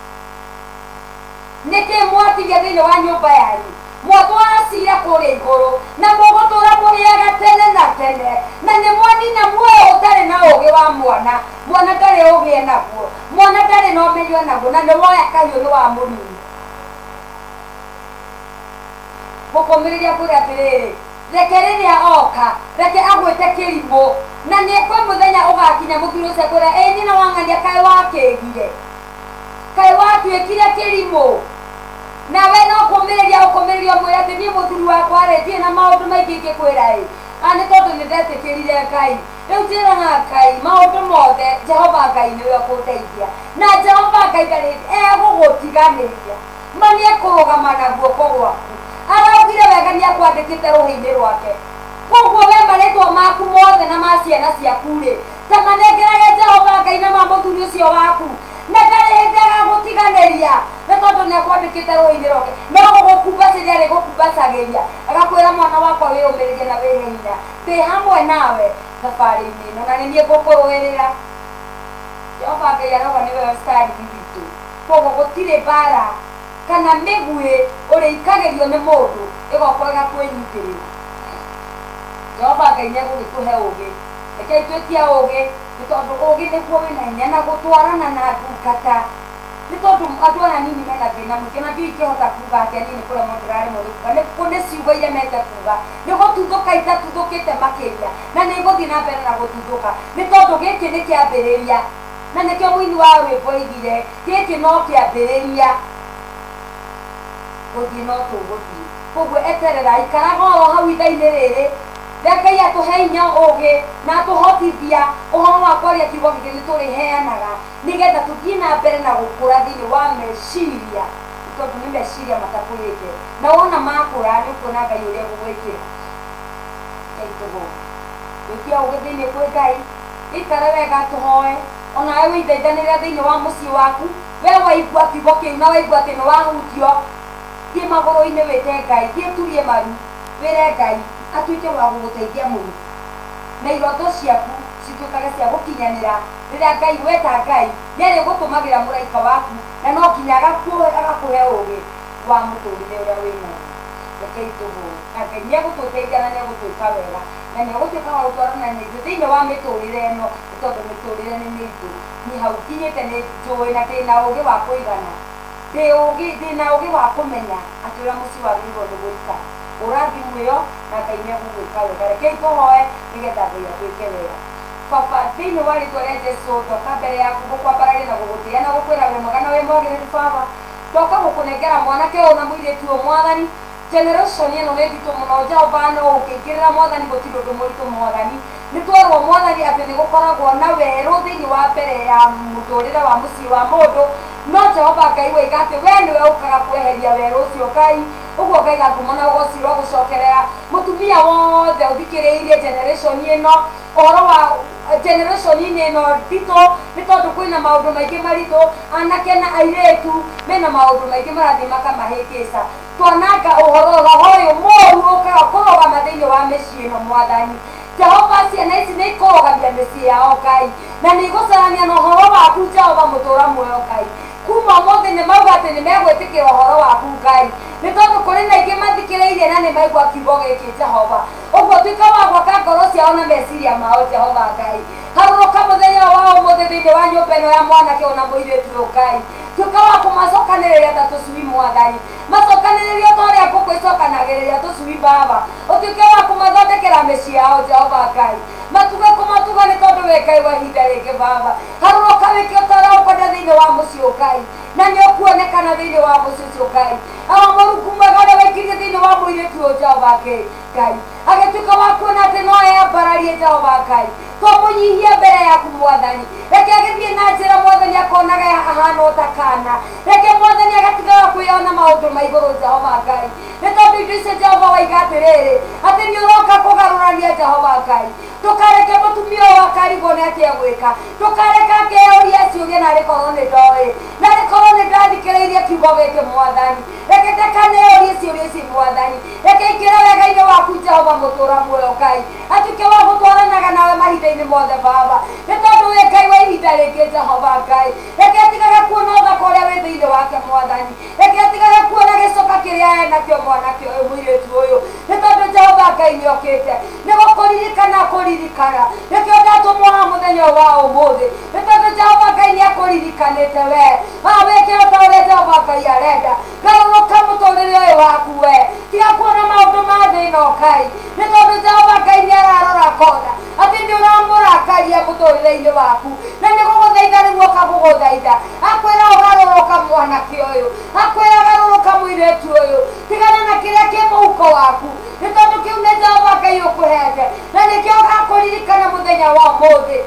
A: nĩkĩ mwatigia thĩinĩ wa nyũmba yanyu mwatwara cira kũrĩa igũrũ na mũgũtũra mũrĩaga tene na tene na nĩ mwanina muoyo ũtarĩ na ũũgĩ wa mwana mwana ndarĩ ũũgĩ enaguo mwana ndarĩ na ũmenyo enaguo na nĩ woya kahiũ nĩ wa mũnini gũkũmĩrĩria kwĩra atĩrĩrĩ reke rĩrĩa oka reke agwĩte kĩrimũ na nĩ kwĩ mũthenya ũgakinya mũthuri ũcio kwĩra ĩ nyina wang'ania kaĩ wakĩgire kaĩ watuĩkire kĩrimũ nawe no kũmĩrĩria ũkũmĩrĩria ũmwĩra atĩ niĩ mũthuri wakwa rĩ ndirĩ na maũndũ maingĩ ingĩkwĩra ĩ a nĩ tondũ nĩ ndetĩkĩrire Ngai rĩu njĩraga Ngai maũndũ mothe Jehova Ngai nĩwe ũkũndeithia na Jehova Ngai ndarĩ egũgũtiganĩria ma nĩ ekũrũgama na guoko gwaku araugire wega nĩ akwandĩkĩte rũhĩ-inĩ rwake koguo we marĩtwa maku mothe na ma ciana ciaku rĩ ta manengerage Jehova Ngai na ma mũthuri ũcio waku na ndarĩ hĩndĩ agagũtiganĩria nĩ tondũ nĩ akwandĩkĩte rũhĩ-inĩ rwake no gũgũkumbacĩria rĩ gũkumbacagĩria agakwĩra mwana wakwa wĩyũmĩrĩrie na wĩhe hinya ndĩ hamwe nawe thabarĩ-inĩ ĩno na nĩ niĩ ngũkũrũĩrĩra Jehova Ngai arauga nĩwe stari witũ koguo gũtirĩ mbara kana mĩguĩ ũrĩikagĩrio nĩ mũndũ ĩgoka ĩgakwĩnyitĩrĩra Jehova Ngai nĩ egũgĩtũhe ũũgĩ rekei twĩtie ũũgĩ nĩ tondũ ũũgĩ nĩguo wĩna hinya na gũtwarana na ndungata nĩ tondũ andũ aya nini mena thĩna mũingĩ na ndiũ ingĩhota kuga atĩa nini kũrĩa mũndũ ũraremwo nĩ kuga nĩ ciugo iria mete kuga nĩ gũtuthũka itatuthũkĩte makĩria na nĩ igũthiĩ na mbere na gũtuthũka nĩ tondũ gĩkĩ nĩ kĩambĩrĩria na nĩkĩo mũini wa rwĩmbo oigire gĩkĩ no kĩambĩrĩria gũthiĩ no tũgũthiĩ koguo eterera ikaraga oro hau itha-inĩ rĩrĩ reke atuhe hinya ugi na atuhotithia uhoro wa kwaria kiugo giki ni turiheanaga nigetha tuthie na mbere na gukura thiini wa meciria tondu ni meciria matakurite na wona makura ni ukuona Ngai uria gugwikira kaitugo wikia ugi thiini kwi Ngai ikara wega tuhoe ona we withaithanire thiini wa mucii waku we waigua kiugo kiu na waigua ati ni wahutio thie maguru-ini wite Ngai thie turie maru wire Ngai atuike wa guguteithia muno na iroto ciaku cituikage cia gukinyanira riria Ngai weta Ngai niari gutumagira muraika waku na no kinya agakuhe agakuhe ugi wa muturire uria winaguo rekei tuhu na Ngai niagututeithia na niagutuika wega na niagutuika wa gutwarana na ithuĩ thiini wa miturire ĩno tondu miturire ni mitu ni hau kinyite ni njui na ndina ugi wa kuigana ndi ugi ndina ugi wa kumenya ati uria mucii wagĩrĩirwo ni gũikara urathimwo iyo na Ngai niagũgwĩka wega rekei tũhoe nigetha Ngai atwĩke wega Baba thiini wa rĩtwa rĩa Jesu ndoka mbere yaku gũkwambararia na gũgũtĩĩa na gũkwĩra wĩ mwega na wĩ mwagĩrĩru Baba ndoka gũkũnengera mwanake ũyũ na mũirĩtu ũyũ Mwathani generation ĩno nĩ nditũ mũno Jehova no ũkĩingĩrĩra Mwathani gũtirĩ ũndũ mũritũ Mwathani nĩ twerwo Mwathani atĩ nĩ gũkoragwo na werũ thĩinĩ wa mbere ya mũtũrĩre wa mũciĩ wa mũndũ no Jehova Ngai woiga atĩ we nĩwe ũkaga kweheria werũ ũcio Ngai ũguo Ngai gakumana ũgocirwo gũcokerera mũtumia wothe ũthikĩrĩirie generation ĩno ũhoro wa generation-inĩ ĩno nditũ nĩ tondũ kwĩna maũndũ maingĩ maritũ anake na airĩtu mena maũndũ maingĩ marathiĩ makamahĩngĩca twananga ũhoro roho ũyũ mũũru ũkaga kũrũgama thĩinĩ wa mĩciĩ ĩno Mwathani Jehova ciana ici nĩ ikũrũgamia mĩciĩ yao Ngai na nĩ igũcarania na ũhoro waku Jehova mũtũũra muoyo Ngai kuma ũmũthĩ nĩ mauga atĩ nĩ megwĩtĩkĩra ũhoro waku Ngai nĩ tondũ kũrĩ na ingĩ mathikĩrĩirie na nĩ maigua kiugo gĩkĩ Jehova ũguo tuĩka wa gwaka ngoro ciao na meciria mao Jehova Ngai harũrũka mũthenya wa ũmũthĩ thĩinĩ wa nyũmba ĩno ya mwanake ona mũirĩtu ũyũ Ngai tuĩka wa kũmacokanĩrĩria ta tũcui Mwathani macokanĩrĩrio ta ũrĩa ngũkũ icokanagĩrĩria tũcui Baba ũtuĩke wa kũmathondekera mĩciĩ yao Jehova Ngai matuge kũmatuga nĩ tondũ wĩ Ngai wa ihinda rĩngĩ Baba harũrũka wĩke ũtaũra ũkwenda thĩinĩ wa mũciĩ ũyũ Ngai na nĩ ũkuonekana thĩinĩ wa mũciĩ ũcio Ngai awa Mũrungu mwega ũrĩa waikirie thĩinĩ wa mũirĩtu ũyũ Jehova Ngai agĩtuĩka wa kuona atĩ no eyambararie Jehova Ngai twamũnyihie mbere yaku Mwathani reke agĩthiĩ na njĩra Mwathani akonaga ahana o ta kana reke Mwathani agatigaga kwĩona maũndũ ma igũrũ Jehova Ngai nĩ tondũ indo icio Jehova waiga atĩrĩrĩ atĩ nĩ ũroka kũgarũrania Jehova Ngai tũkareke mũtumia ũyũ akarigwo nĩ atĩa gwĩka tũkareka akeyũria ciũria na rĩkorwo nĩ ndoĩ na rĩkorwo nĩ ndathikĩrĩirie kiugo gĩkĩ Mwathani reke ndakaneyũrie ciũria ici Mwathani reke ingĩra wega-inĩ waku Jehova mũtũũra muoyo Ngai atuĩke wa gũtwaranaga nawe mahinda-inĩ mothe Baba nĩ tondũ wĩ Ngai wa ihinda rĩngĩ Jehova Ngai reke atigage kuona ũthaka ũrĩa wĩ thĩinĩ wake Mwathani reke atigage kuona gĩcoka kĩrĩa enakĩo mwanake ũyũ mũirĩtu ũyũ nĩ tondũ Jehova Ngai nĩ okĩte nĩ gũkũririkana akũririkana nĩkĩo ndatũmwo haha mũthenya wa ũmũthĩ nĩ tondũ Jehova Ngai nĩ akũririkanĩte we wĩke o ta ũrĩa Jehova Ngai arenda garũrũka mũtũũrĩre ũyũ waku we tiga kuona maũndũ ma thĩ ĩno Ngai nĩ tondũ Jehova Ngai nĩ ararora kona atĩ nĩ ũramũrakaria mũtũũrĩre-inĩ waku na nĩ gũgũthaitha rĩu ũka gũgũthaitha akwĩra ũgarũrũka mwanake ũyũ akwĩra garũrũka mũirĩtu ũyũ tigana na kĩrĩa kĩ mũhuko waku nĩ tondũ kĩu nĩ Jehova Ngai ũkũhete na nĩkĩo akũririkana mũthenya wa ũmũthĩ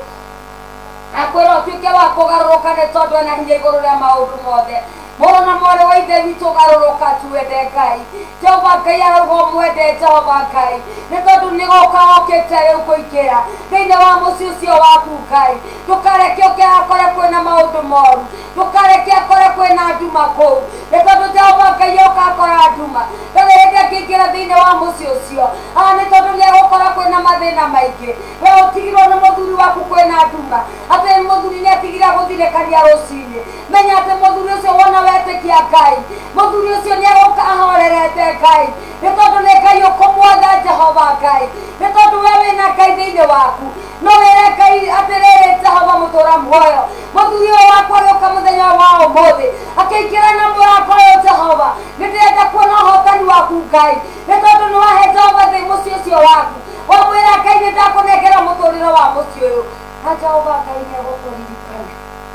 A: akwĩra ũtuĩke wa kũgarũrũka nĩ tondũ ena hinya igũrũ rĩa maũndũ mothe mũrũ na mwarĩ wa ithe witũ garũrũka tuende Ngai Jehova Ngai arauga ũmwende Jehova Ngai nĩ tondũ nĩ gũka okĩte rĩu kũingĩra thĩinĩ wa mũciĩ ũcio waku Ngai ndũkareke ũke akore kwĩna maũndũ moru ndũkareke akore kwĩna nduma kũu nĩ tondũ Jehova Ngai oka akora nduma rĩu hĩndĩ akĩingĩra thĩinĩ wa mũciĩ ũcio aha nĩ tondũ nĩ egũkora kwĩna mathĩna maingĩ we ũtigirwo nĩ mũthuri waku kwĩna nduma atĩ mũthuri nĩ atigire gũthirĩkania rũcinĩ menya atĩ mũthuri ũcio wona wetĩkia Ngai mũthuri ũcio nĩ egũka ahorerete Ngai nĩ tondũ nĩ Ngai ũkũmwatha Jehova Ngai nĩ tondũ we wĩna Ngai thĩinĩ waku no wĩre Ngai atĩrĩrĩ Jehova mũtũũra muoyo mũthuri ũyũ wakwa agĩũka mũthenya wa ũmũthĩ akĩingĩra na mũrango ũyũ Jehova nĩ ndĩrenda kuona ũhotani waku Ngai nĩ tondũ nĩ wahe Jehova thĩ mũciĩ ũcio waku wamwĩra Ngai nĩ ndakũnengera mũtũũrĩre wa mũciĩ ũyũ na Jehova Ngai nĩ egũkũririkana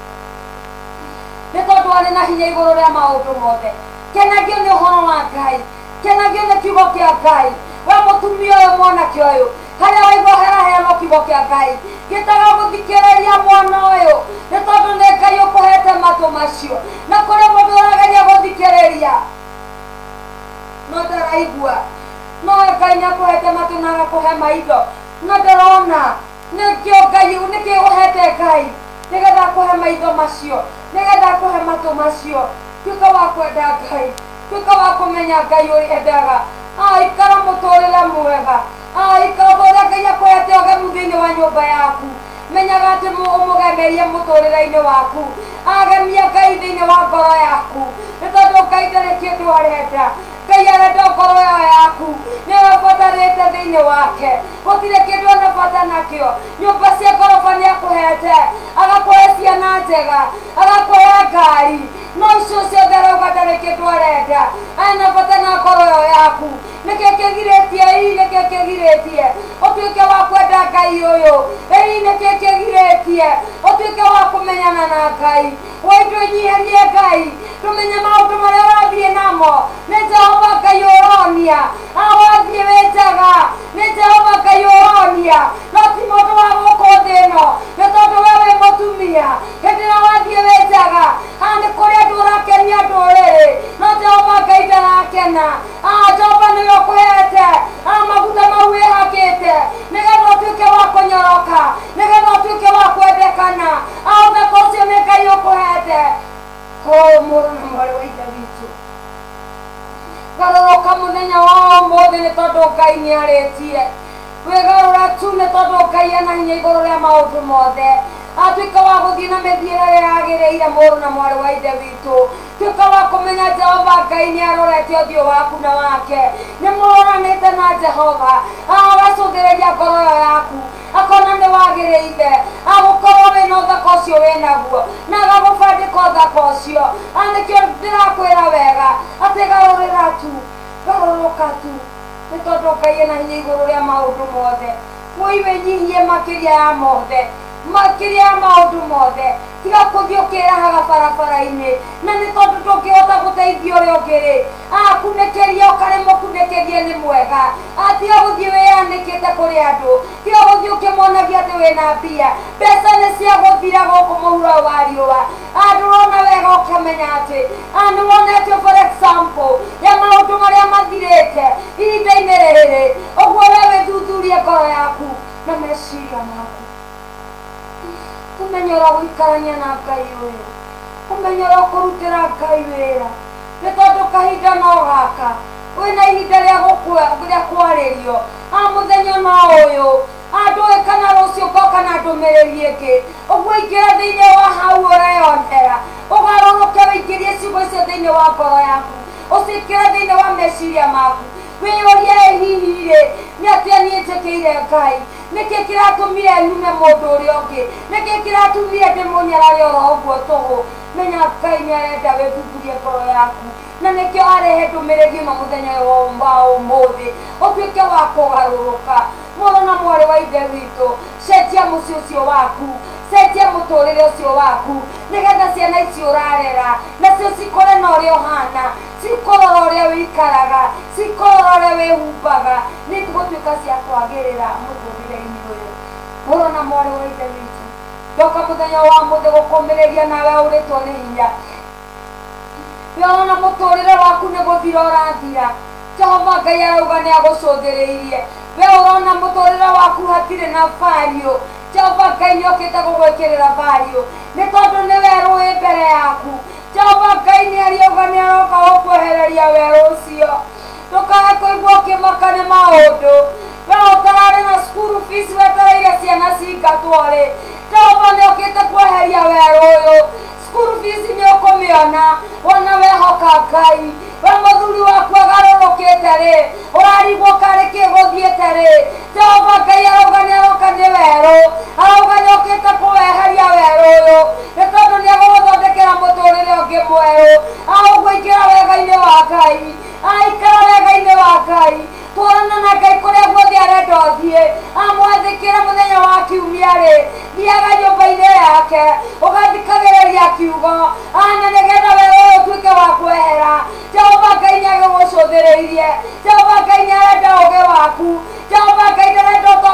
A: nĩ tondũ arĩ na hinya igũrũ rĩa maũndũ mothe kenagio nĩ ũhoro wa Ngai kenagio nĩ kiugo kĩa Ngai we mũtumia ũyũ mwanake ũyũ haria waigua heraheanwo kiugo kia Ngai gitaga guthikiriria mwana uyu ni tondu ni Ngai ukuhete matu macio na kuri mundu urageria guthikiriria no ndaraigua no Ngai ni akuhete matu na agakuhe maitho na ndarona nikio Ngai nikio uhete Ngai nigetha akuhe maitho macio nigetha akuhe matu macio tuika wa kwenda Ngai tuika wa kumenya Ngai uri endaga aikara muturire mwega aikara bora Ngai akuhete ogemu thiini wa nyumba yaku menyaga ati umugemerie muturire-ini waku agemia Ngai thiini wa ngoro yaku ni tondu Ngai ndari kindu arenda Ngai arenda ngoro yaku niwe batarite thiini wake gutire kindu ona bata nakio nyumba cia ngoroba ni akuhete agakuhe ciana njega agakuhe ngari no icio ciothe arauga ndari kindu arenda aina bata na ngoro yaku niki kigiritie ii niki kigiritie utuike wa kwenda Ngai uyu ii niki kigiritie utuike wa kumenyana na Ngai waitu nyiherie Ngai tumenye maundu maria wathie namo ni Jehova Ngai uronia awathie wenjaga ni Jehova Ngai uronia no ti mundu wa guku thi ino ni tondu wewe mutumia hindi ria wathie wenjaga ani kuria andu urakenia nduriri no Jehova Ngai ndarakena Jehova niwe ukuhete maguta mau wihakite nigetha utuike wa kunyoroka nigetha utuike wa kwendekana uthaka ucio ni Ngai ukuhete ko muru na mwari wa ithe witu garoroka muthenya wa umuthi ni tondu Ngai ni aritie wigarura tu ni tondu Ngai ena hinya iguru ria maundu mothe atuika wa guthii na mithiire ria yagiriire muru na mwari wa ithe witu tuika wa kumenya Jehova Ngai ni arorete uthio waku na wake ni muroranite na Jehova agacuthiriria ngoro yaku akona ni wagiriire agukorwo wina uthaka ucio winaguo na agagubandika uthaka ucio anikio ndirakwira wega ati garurira tu garoroka tu ni tondu Ngai ena hinya iguru ria maundu mothe wiwe nyihie makiria ya mothe makiria ya maundu mothe tiga kuthii ukirahaga barabara-ini na ni tondu ndungihota guteithia uria ungiri kunikeria ukaremwo kunikerie ni mwega tiga guthii wiyanikite kuri andu tiga guthii ukimonagia ati wina mbia mbeca ni cia guthira guku muhuro wa riua ndurona wega ukamenya ati niwonetio for example ya maundu maria mathirite ihinda-ini riri uguo we withuthurie ngoro yaku na meciria maku umenye ura guikarania na Ngai uyu umenye ura kurutira Ngai wira ni tondu kahinda no gaka wina ihinda ria ria kwaririo muthenya no uyu andui kana rucio goka na ndumiriri ingi uguo ingira thiini wa hau ureyonera ugaruruke wingirie ciugo icio thiini wa ngoro yaku ucikire thiini wa meciria maku wiyurie hihi ri ni atia nie njikiire Ngai niki kiratumire nyume mundu uria ungi niki kiratumire ndimunyarare oro uguo tugu menya Ngai ni arenda withuthurie ngoro yaku na nikio arehe ndumiriri ino muthenya wa umuthi utuike wa kugaruruka muru na mwari wa ithe witu cenjia mucii ucio waku cenjia muturire ucio waku nigetha ciana ici urarera nacio cikure na uria uhana cikurora uria wikaraga cikurora uria wihumbaga nitugutuika cia kwagirira muturire-ini uyu muru na mwari wa ithe witu ndoka muthenya wa muthi gukumiriria nawe uritwo ni hinya wiona muturire waku ni guthira urathira Jehova Ngai arauga ni agucuthiriirie we urona muturire waku hatire na value Jehova Ngai ni okite gugwikirira value ni tondu ni weru wi mbere yaku Jehova Ngai ni ariuga ni aroka gukwehereria weru ucio ndukae kuigua ukimaka ni maundu we utarari na school fees wetereire ciana cingatwo ri Jehova ni okite kweheria weru uyu school fees ni ukumiona wona wehoka Ngai we muthuri waku agarurukite ri urarigwo kari ki guthiite ri Jehova Ngai arauga ni aroka ni weru arauga ni okite kuweheria weru uyu ni tondu ni aguguthondekera muturire ungi mweru augwikira wega-ini wa Ngai aikara wega-ini wa Ngai twarana na Ngai kuria guothe arenda uthie amwathikire muthenya wa kiumia ri thiaga nyumba-ini yake ugathikagiriria kiugo ana nigetha weru uyu utuike wa kwehera Jehova Ngai ni agigucuthiriirie Jehova Ngai ni arenda ugi waku Jehova Ngai ndarenda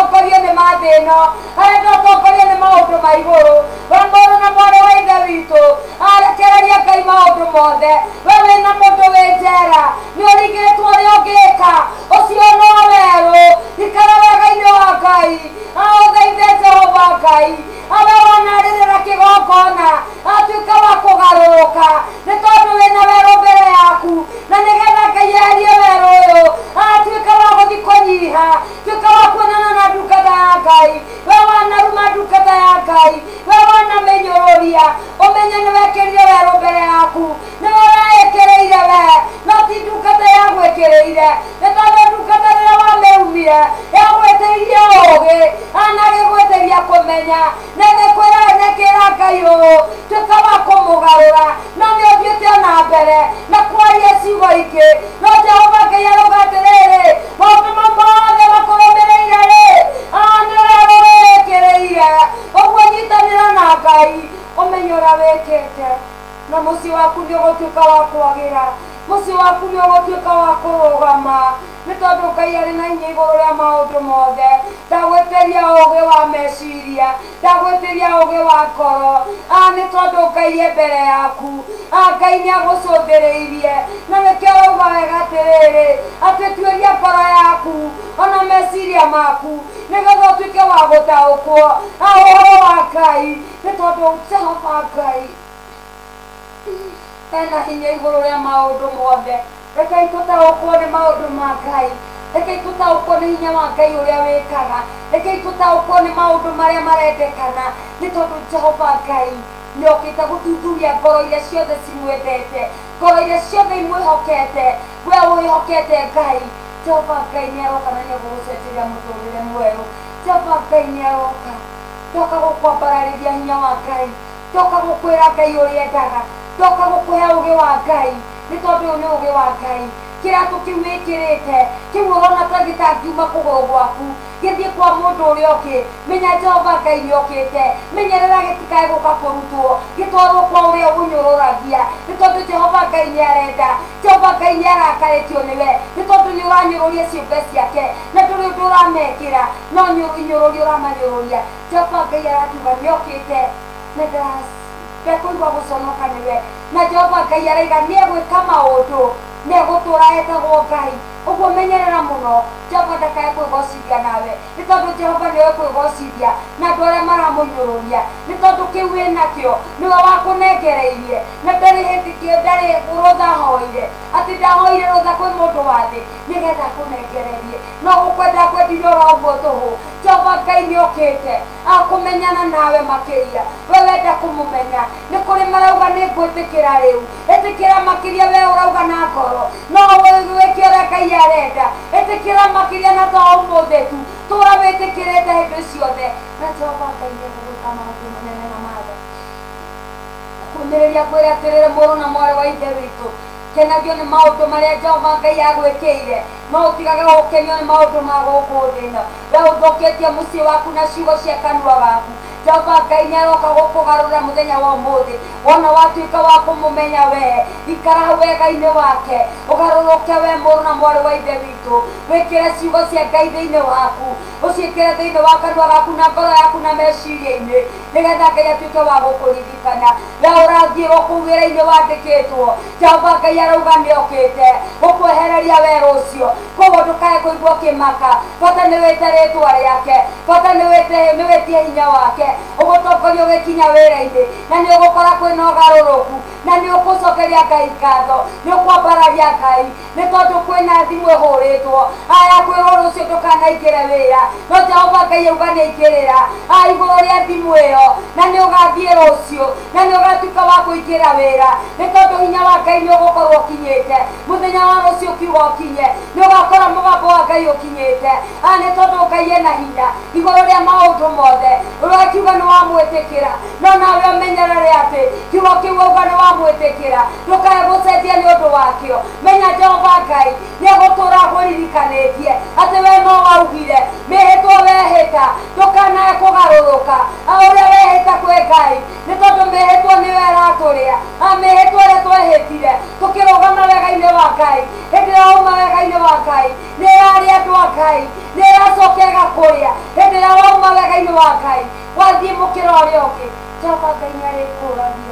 A: mathĩno arĩa tũtongoria nĩ maũndũ ma igũrũ we mũrũ na mwarĩ wa ithe witũ arekereria Ngai maũndũ mothe we wĩna mũndũ wĩ njera nĩ ũrigĩtwo ũrĩa ũngĩka ũcio no werũ ikara wega-inĩ wa Ngai aũthaithe Jehova Ngai awe wanarĩrĩra kĩgongona atuĩka wa kũgarũrũka nĩ tondũ wĩna werũ mbere yaku na nĩgetha Ngai eherie werũ ũyũ atuĩka wa gũthiĩ kũnyiha tuĩka wa kuonana na ndungata ya Ngai we wanaruma ndungata ya Ngai we wanamĩnyũrũria ũmenye nĩ wekĩrire werũ mbere yaku nĩ ũraĩkĩrĩire we no ti ndungata ya gwĩkĩrĩire nĩ tondũ ndungata rĩrĩa wamĩumire yagwĩtĩirie ũũgĩ anagĩgwĩtĩria kũmenya negĩkwĩra nekĩra Ngai ũũ tuĩka wa kũmũgarũra no nĩ ũthiĩte ona mbere na kwaria ciugo ingĩ no Jehova Ngai arauga atĩrĩrĩ maũndũ mothe makũrũmĩrĩire rĩ nĩ werũ wĩkĩrĩire ũguo nyitanĩra na Ngai ũmenye ũrĩa wĩkĩte na mũciĩ waku nĩ ũgũtuĩka wa kwagĩra mũciĩ waku nĩ ũgũtuĩka wa kũrũgama nĩ tondũ Ngai arĩ na hinya igũrũ rĩa maũndũ mothe ndagwĩtĩria ũũgĩ wa meciria ndagwĩtĩria ũũgĩ wa ngoro nĩ tondũ Ngai e mbere yaku Ngai nĩ agũcũthĩrĩirie na nĩkĩo ũrauga wega atĩrĩrĩ atĩ tuĩria ngoro yaku ona meciria maku nĩgetha ũtuĩke wa gũtaũkwo ũhoro wa Ngai nĩ tondũ Jehova Ngai ena hinya igũrũ rĩa maũndũ mothe rekei tũtaũkwo nĩ maũndũ ma Ngai rekei tũtaũkwo nĩ hinya wa Ngai ũrĩa wĩkaga rekei tũtaũkwo nĩ maũndũ marĩa marendekana nĩ tondũ Jehova Ngai nĩ okĩte gũthuthuria ngoro iria ciothe cimwendete ngoro iria ciothe imwĩhokete we wĩhokete Ngai Jehova Ngai nĩ aroka na nĩ agũgũcenjeria mũtũrĩre mwerũ Jehova Ngai nĩ aroka ndoka gũkwambararĩria hinya wa Ngai ndoka gũkwĩra Ngai ũrĩa endaga ndoka gũkũhe ũũgĩ wa Ngai nĩ tondũ ũyũ nĩ ũũgĩ wa Ngai kĩratũ kĩu wĩkĩrĩte kĩu ũrona ta gĩtangiuma kũgũrũ gwaku gĩthiĩ kwa mũndũ ũrĩa ũngĩ menya Jehova Ngai nĩ okĩte menyerera gĩtikae gũka kũrutwo gĩtwarwo kwa ũrĩa ũnyũrũragia nĩ tondũ Jehova Ngai nĩ arenda Jehova Ngai nĩ arakarĩtio nĩwe nĩ tondũ nĩ ũranyũrũria ciũmbe ciake na ndũrĩ ũndũ ũramekĩra no inyũrũria ũramanyũrũria Jehova Ngai aratuga nĩ okĩte na ndekũigua gũconoka nĩwe na Jehova Ngai araiga nĩ egwĩka maũndũ nĩ egũtũra etagwo Ngai ũguo menyerera mũno Jehova ndakae kwĩgocithia nawe nĩ tondũ Jehova nĩwe kwĩgocithia na andũ arĩa maramũnyũrũria nĩ tondũ kĩu wĩnakĩo nĩwe wakũnengereirie na ndarĩ hĩndĩ ndarĩ rũtha hoire atĩ ndahoire rũtha kwĩ mũndũ wa thĩ nĩgetha akũnengererie no gũkwenda kwendire oro ũguo tũhũ Jehova Ngai nĩ okĩte akũmenyana nawe makĩria we wenda kũmũmenya nĩ kũrĩ marauga nĩ ngwĩtĩkĩra rĩu ĩtĩkĩra makĩria we ũrauga na ngoro no wĩke ũrĩa Ngai arenda ĩtĩkĩra makĩria na to ũmũthĩ tu tũra wĩtĩkĩrĩte hĩndĩ ciothe na Jehova Ngai nĩ egũgwĩka maũndũ manene na mathe kũmĩrĩria kwĩra atĩrĩrĩ mũrũ na mwarĩ wa ithe witũ kenagio nĩ maũndũ marĩa Jehova Ngai agwĩkĩire no ũtigage gũkenio nĩ maũndũ ma gũkũ thĩ ĩno we ũthũkĩtie mũciĩ waku na ciugo cia kanua gaku Jehova Ngai nĩ aroka gũkũgarũra mũthenya wa ũmũthĩ wona watuĩka wa kũmũmenya we ikara hau wega-inĩ wake ũgarũrũke we mũrũ na mwarĩ wa ithe witũ wĩkĩre ciugo cia Ngai thĩinĩ waku ũciĩkĩre thĩinĩ wa kanua gaku na ngoro yaku na meciria-inĩ nĩgetha Ngai atuĩke wa gũkũririkana we ũrathiĩ kũu wĩra-inĩ wandĩkĩtwo Jehova Ngai arauga nĩ okĩte gũkwehereria werũ ũcio koguo ndũkae kũigua kĩmaka bata nĩ wĩte rĩtwa rĩake bata nĩ wĩtie hinya wake ũgũtongoria ũgĩkinya wĩra-inĩ na nĩ ũgũkora kwĩna ũgarũrũku na nĩ ũgũcokeria Ngai ngatho nĩ ũkwambararia Ngai nĩ tondũ kwĩna thimũ ĩhũrĩtwo aya kwĩrwo rũciũ ndũkanaingĩre wĩra no Jehova Ngai auga nĩ aingĩrĩra igũrũ rĩa thimũ ĩyo na nĩ ũgathiĩ rũciũ na nĩ ũgatuĩka wa kũingĩra wĩra nĩ tondũ hinya wa Ngai nĩ ũgũkorwo ũkinyĩte mũthenya wa rũciũ kiuga ũkinye nĩ ũgakora mũgambo wa Ngai ũkinyĩte nĩ tondũ Ngai ena hinya igũrũ rĩa maũndũ mothe ũrĩa kiuga nĩ wamwĩtĩkĩra no nawe ũmenyerere atĩ kiugo kĩu auga nĩ wa wamwetekera ndukae gucenjia ni undu wakio menya Jehova Ngai niegutura kuririkanĩtie ati we no waugire mihitwo wehĩta ndukanae kugaruruka uria wehĩta kwi Ngai ni tondu mihitwo niwe araturia amihitwo ria twehĩtire tukirugama wega-ini wa Ngai hindi ria uma wega-ini wa Ngai ni iraria andu a Ngai ni iracoka igakuria hindi ria wauma wega-ini wa Ngai wathie mukira uria ungi Jehova Ngai ni arikuragia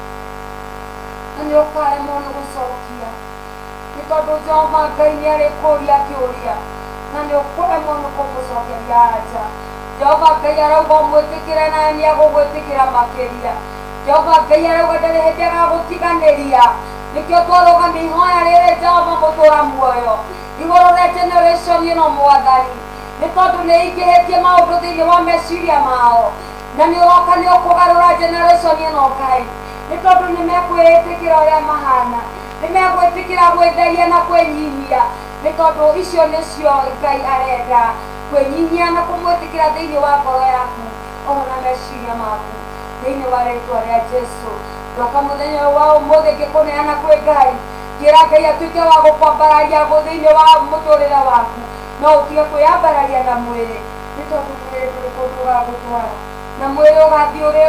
A: na ni ukaremwo ni gucokia ni tondu Jehova Ngai ni arikuria kiuria na ni ukuremwo ni kumucokeria anja Jehova Ngai arauga umwitikire na ni agugwitikira makiria Jehova Ngai arauga ndari hindi agagutiganiria nikio twarugamia ihoya riri Jehova mutura muoyo iguru ria generation ino mwathani ni tondu ni ingihitie maundu thiini wa meciria mao na ni uroka ni ukugarura generation ino Ngai ni tondu ni mekwitikira uria mahana ni megwitikira gwitharia na kwinyihia ni tondu icio nicio Ngai arenda kwinyihia na kumwitikira thiini wa ngoro yaku ona na meciria maku thiini wa ritwa ria Jesu ndoka muthenya wa umuthi ngikuneana kwi Ngai ngira Ngai atuike wa gukwambararia thiini wa muturire waku no utige kwiyambararia na mwiri ni tondu mwiri nduri kundu wa gutwara na mwiri ugathii uri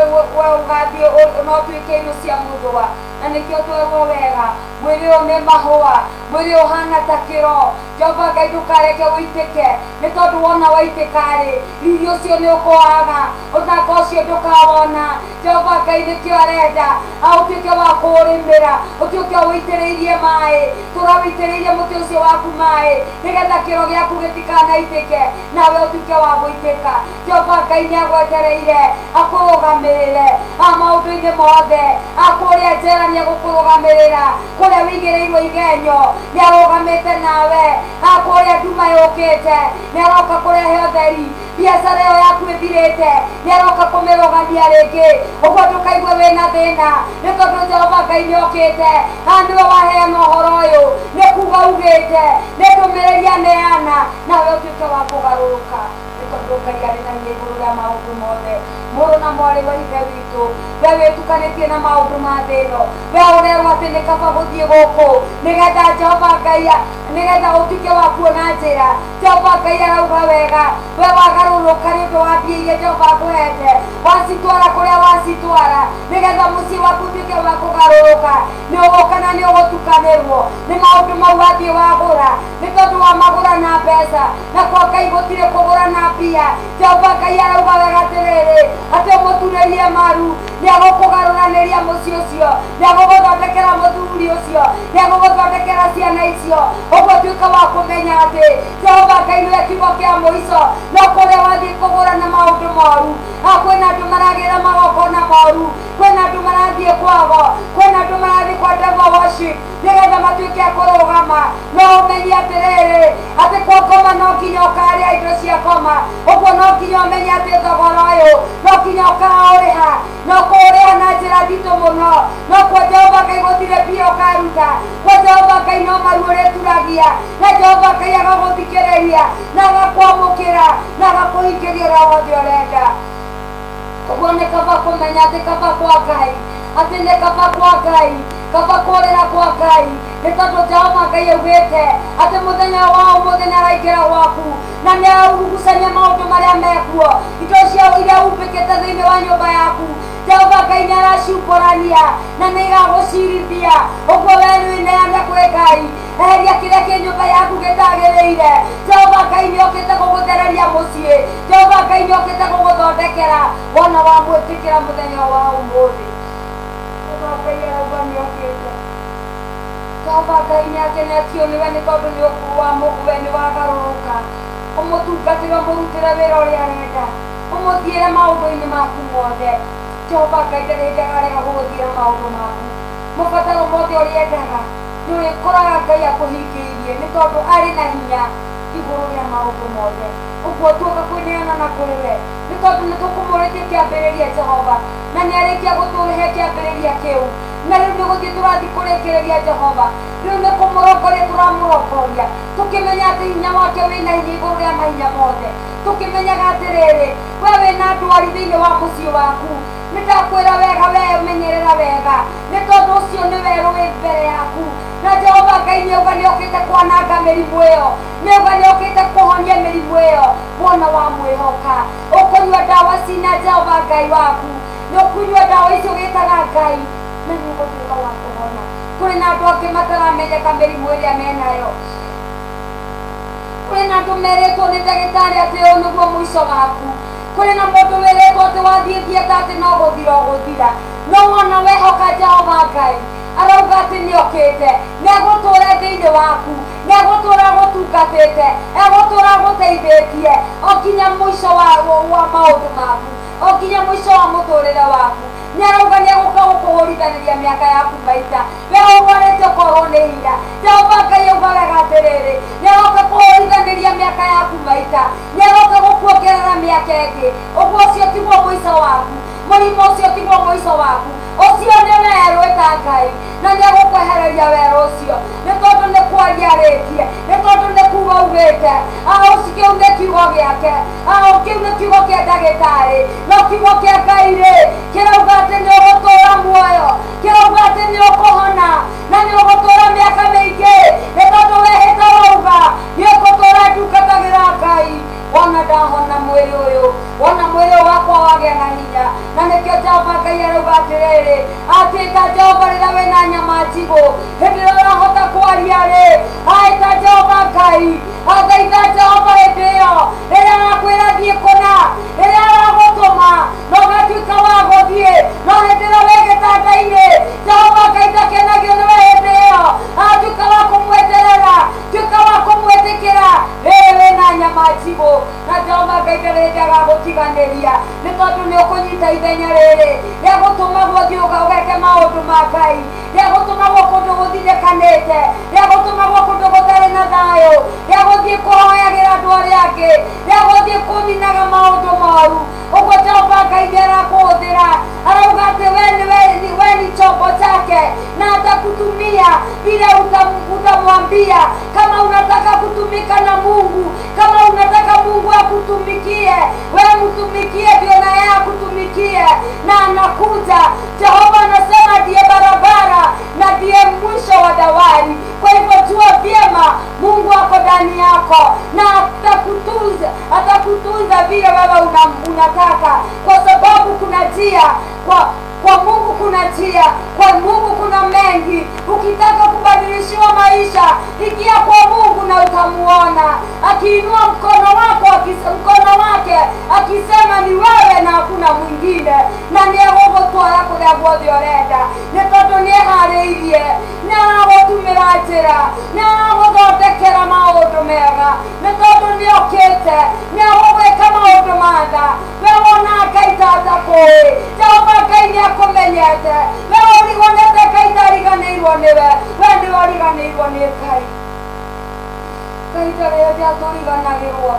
A: ugathii no tuike irio cia muthwa na nikio twerwo wega mwiri uyu ni mahua mwiri uhana ta kiro Jehova Ngai ndukareke uitike ni tondu wona waitikari irio cio ni ukwaga uthaka ucio ndukawona Jehova Ngai nikio arenda autuike wa kurimira utuike uitiriirie mai turawitiriirie muti ucio waku mai nigetha kiro giaku gitikanaitike nawe utuike wa guitika Jehova Ngai ni agwetereire akurugamirire amaundu-ini mothe akuria njera ni agukurugamirira kuria wigireirwo igenyo ni arugamite nawe akuria nduma yukite ni aroka kurehe utheri biacara iyo yaku ithirite ni aroka kumirugamia ringi uguo ndukaigue wina thina ni tondu Jehova Ngai ni okite andiwe waheana uhoro uyu ni kuga ugite ni ndumiriria neana nawe utuike wa kugaruruka tondu Ngai ari na hinya iguru ria maundu mothe muru na mwari wa ithe witu we witukanitie na maundu ma thi ino we urerwo ati ni kaba guthie guku nigetha Jehova Ngai nigetha utuike wa kuona njira Jehova Ngai arauga wega we wagaruruka ni undu wa mbia iria Jehova akuhete wacitwara kuria wacitwara nigetha mucii waku utuike wa kugaruruka ni uguka na ni ugutukanirwo ni maundu mau wathie wagura ni tondu wa magura na mbeca na kwa Ngai gutire kugura na mbia Jehova Ngai arauga wega atiriri ati umuturerie maru ni agukugaruraniria mucii ucio ni aguguthondekera muthuri ucio ni aguguthondekera ciana icio uguo tuika wa kumenya ati Jehova Ngai niwe kiugo kia muico no kuria wathie kugura na maundu moru kwina andu maragira magokona moru kwina andu marathie kwago kwina andu marathie kwa devil worship nigetha matuike akurugama no umenye atiriri ati kwa ngoma no nginya ukaria indo cia ngoma uguo no nginya umenye ati thogora uyu no nginya ukauriha no kuriha na njira nditu muno no kwa Jehova Ngai gutire mbia ukaruta kwa Jehova Ngai no maru urituragia na Jehova Ngai agaguthikiriria na agakwamukira na agakuhingiria uria wothe urenda uguo ni kaba kumenya ati kaba kwa Ngai ati ni kaba kwa Ngai kaba kurira kwa Ngai ni tondu Jehova Ngai augite ati muthenya wa umuthi ni araingira gwaku na ni ararugucania maundu maria mekuo indo cia iria umbikite thiini wa nyumba yaku Jehova Ngai ni araciumbũrania na ni igagucirithia uguo we wineane kwi Ngai eheria kiria ki nyumba yaku gitagiriire Jehova Ngai ni okite guguthereria mucii Jehova Ngai ni okite guguthondekera wona wa mwitikira muthenya wa umuthi Jehova Ngai arauga ni okite Jehova Ngai ni akenetio niwe ni tondu ni ukuwa muguwe ni wagaruruka umutungatire umurutire wira uria arenda umuthiire maundu-ini maku mothe Jehova Ngai ndari hindi agarega guguthiira maundu maku mabataro mothe uriendaga ni urikoraga Ngai akuhingiirie ni tondu ari na hinya iguru ria maundu mothe uguo tuoka kwineana na kuri we ni tondu ni tukumuritie kiambiriria Jehova na ni arikia guturihe kiambiriria kiu na riu ni guthie turathi kurikiriria Jehova riu ni kumurongoria turamurongoria tukimenya ati hinya wake wina hinya iguru ria mahinya mothe tukimenyaga atiriri we wina ndwari thiini wa mucii waku nĩndakwĩra wega we menyerera wega nĩ tondũ ũcio nĩ werũ wĩ mbere yaku na Jehova Ngai nĩuga nĩokĩte kwananga mĩrimũ ĩyo nĩuga nĩokĩte kũhonia mĩrimũ ĩyo wona wa mwĩhoka ũkũnyua ndawa cina Jehova Ngai waku nĩũkũnyua ndawa icio gĩtaga Ngai na nĩũgũtuĩka wa kũhona kũrĩ na andũ angĩ mataramenyeka mĩrimũ ĩrĩa menayo kũrĩ na andũ merĩtwo nĩ ndagĩtarĩ atĩ ũyũ nĩguo mũico waku kũrĩ na mũndũ wĩrĩtwo atĩ wathiĩ thieta atĩ no gũthira ũgũthira no wona wehoka Jehova Ngai arauga atĩ nĩokĩte nĩegũtũra thĩinĩ waku nĩegũtũra gũtungatĩte egũtũra gũteithĩtie o nginya mũico wa maũndũ maku o nginya mũico wa mũtũrĩre waku nĩarauga nĩegũka gũkũhũrithanĩria mĩaka yaku maita we ũrwarĩte ũkorwo nĩ hinya Jehova Ngai auga wega atĩrĩrĩ nĩaroka kũhũrithanĩria mĩaka yaku maita nĩaroka gũkuongerera mĩaka ĩngĩ ũguo ũcio tiguo mũico waku mũrimũ ũcio tiguo mũico waku ũcio nĩ werũ ĩta Ngai na nĩegũkwehereria werũ ũcio nĩ tondũ nĩ kwaria arĩtie nĩ tondũ nĩ kuga ugĩte ũcio kĩu nĩ kiugo gĩake kĩu nĩ kiugo kĩa ndagĩtarĩ no kiugo kĩa Ngai rĩ kĩrauga atĩ nĩ ũgũtũra muoyo kĩrauga atĩ nĩ ũkũhona na nĩ ũgũtũra mĩaka mĩingĩ nĩ tondũ wehĩta wauga nĩ ũgũtũra ndungatagĩra Ngai wona ndahona mwĩrĩ ũyũ wona mwĩrĩ ũyũ wakwa wagĩa na hinya na nĩkĩo Jehova Ngai arauga atĩrĩrĩ atĩ ta Jehova rĩrĩa wĩna nyama njigũ hĩndĩ ĩrĩa ũrahota kwaria rĩ aĩta Jehova Ngai athaitha Jehova hĩndĩ ĩyo rĩrĩa arakwĩra thiĩ kũna rĩrĩa aragũtũma na ũgatuĩka wa gũthiĩ no hĩndĩ ĩrĩa wĩ gĩtanda-inĩ Jehova Ngai ndakenagio nĩwe hĩndĩ ĩyo atuĩka wa kũmweterera tuĩka wa kũmwĩtĩkĩra rĩrĩ wĩna nyama njigũ na Jehova Ngai ndarĩ hĩndĩ agagũtiganĩria nĩ tondũ nĩ ũkũnyita ithenya rĩrĩ rĩagũtũmagwo thiĩ ũgeke maũndũ ma Ngai rĩagũtũmagwo kũndũ gũthinĩkanĩte rĩagũtũmagwo kũndũ gũtarĩ na thayũ rĩagũthiĩ kũhoyagĩra andũ arĩa angĩ rĩagũthiĩ kũninaga maũndũ moru ũguo Jehova Ngai nĩarakũhũthĩra arauga atĩ we ni chombo chake na atakutumia vile utamwambia kama unataka kutumika na Mungu kama unataka Mungu akutumikie we mtumikie ndio na yeye akutumikie na anakuja Jehova anasema ndiye barabara na ndiye mwisho wa dawari kwa hivyo jua vyema Mungu ako ndani yako na atakutunza atakutunza vile wewe una, unataka kwa sababu kuna njia kwa kwa Mungu kuna njia kwa Mungu kuna mengi ukitaka kubadilishiwa maisha ingia kwa Mungu na utamuona akiinua mkono wako akisema mkono wake akisema ni wewe na hakuna mwingine na nĩegũgũtwara kũrĩa guothe ũrenda nĩ tondũ nĩeharĩirie nĩaragũtumĩra njĩra nĩaragũthondekera maũndũ mega nĩ tondũ nĩokĩte nĩegũgwĩka maũndũ matha we wona Ngai tatakũĩ Jehova Ngai nĩakũmenyete we ũriganĩte Ngai ndariganĩirwo nĩwe we nĩwe ũriganĩirwo nĩ Ngai Ngai ndarĩ hĩndĩ atũriganagĩrwo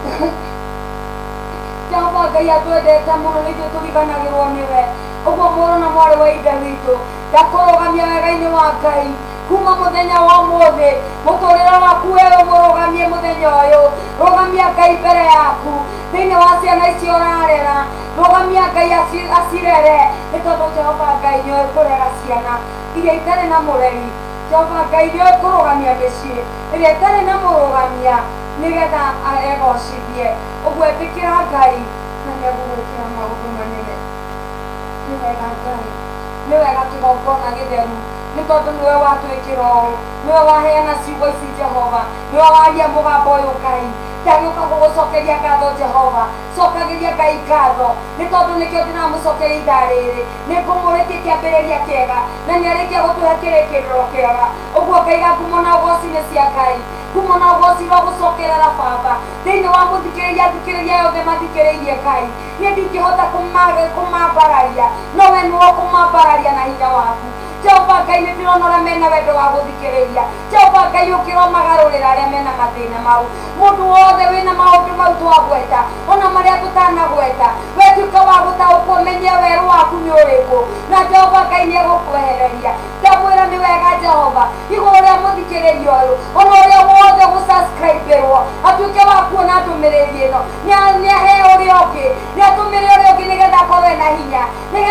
A: Jehova Ngai atwendete mũno nĩithuĩ tũriganagĩrwo nĩwe ũguo mũrũ na mwarĩ wa ithe witũ ndakũrũgamia wega-inĩ wa Ngai kuma mũthenya wa ũmũthĩ mũtũrĩre waku wewe mũrũgamie mũthenya ũyũ rũgamia Ngai mbere yaku thĩinĩ wa ciana icio ũrarera rũgamia Ngai acirere nĩ tondũ Jehova Ngai nĩoĩ kũrera ciana iria itarĩ na mũreri Jehova Ngai nĩoĩ kũrũgamia mĩciĩ ĩrĩa itarĩ na mũrũgamia nĩgetha egocithie ũguo ĩtĩkĩra Ngai na nĩegũgwĩkĩra maũndũ manene nĩ wega Ngai nĩ wega kĩgongona gĩtheru nĩ tondũ nĩwe watwĩkĩra ũũ nĩwe waheana ciugo ici Jehova nĩwe waria mũgambo ũyũ Ngai ndagĩũka gũgũcokeria ngatho Jehova cokagĩria Ngai ngatho nĩ tondũ nĩkĩo ndĩramũcokeria ithaa rĩrĩ nĩngũmũrĩtie kĩambĩrĩria kĩega na nĩarĩkia gũtũhe kĩrĩkĩrĩro kĩega ũguo ngaiga ngumo na ũgoci-inĩ cia Ngai ngumo na ũgoci wa gũcokerera Baba thĩinĩ wa mũthikĩrĩria thikĩrĩria yothe mathikĩrĩirie Ngai niĩ ndingĩhota kũmambararia no we nĩwe kũmambararia na hinya waku Jehova Ngai nĩ ndĩrona ũrĩa mena wendo wa gũthikĩrĩria Jehova Ngai ũkĩra ũmagarũrĩra arĩa mena mathĩna mau mũndũ wothe wĩna maũndũ mau twagweta ona marĩa tũtanagweta we tuĩka wa gũtaũkwo menye werũ waku nĩ ũrĩkũ na Jehova Ngai nĩegũkwehereria ndamwĩra nĩ wega Jehova igũrũ rĩa mũthikĩrĩria ũyũ ona ũrĩa wothe gũsubscribe-ĩrwo atuĩke wa kuona ndũmĩrĩri ĩno nĩahe ũrĩa ũngĩ nĩatũmĩre ũrĩa ũngĩ nĩgetha akorwo ena hinya nĩgetha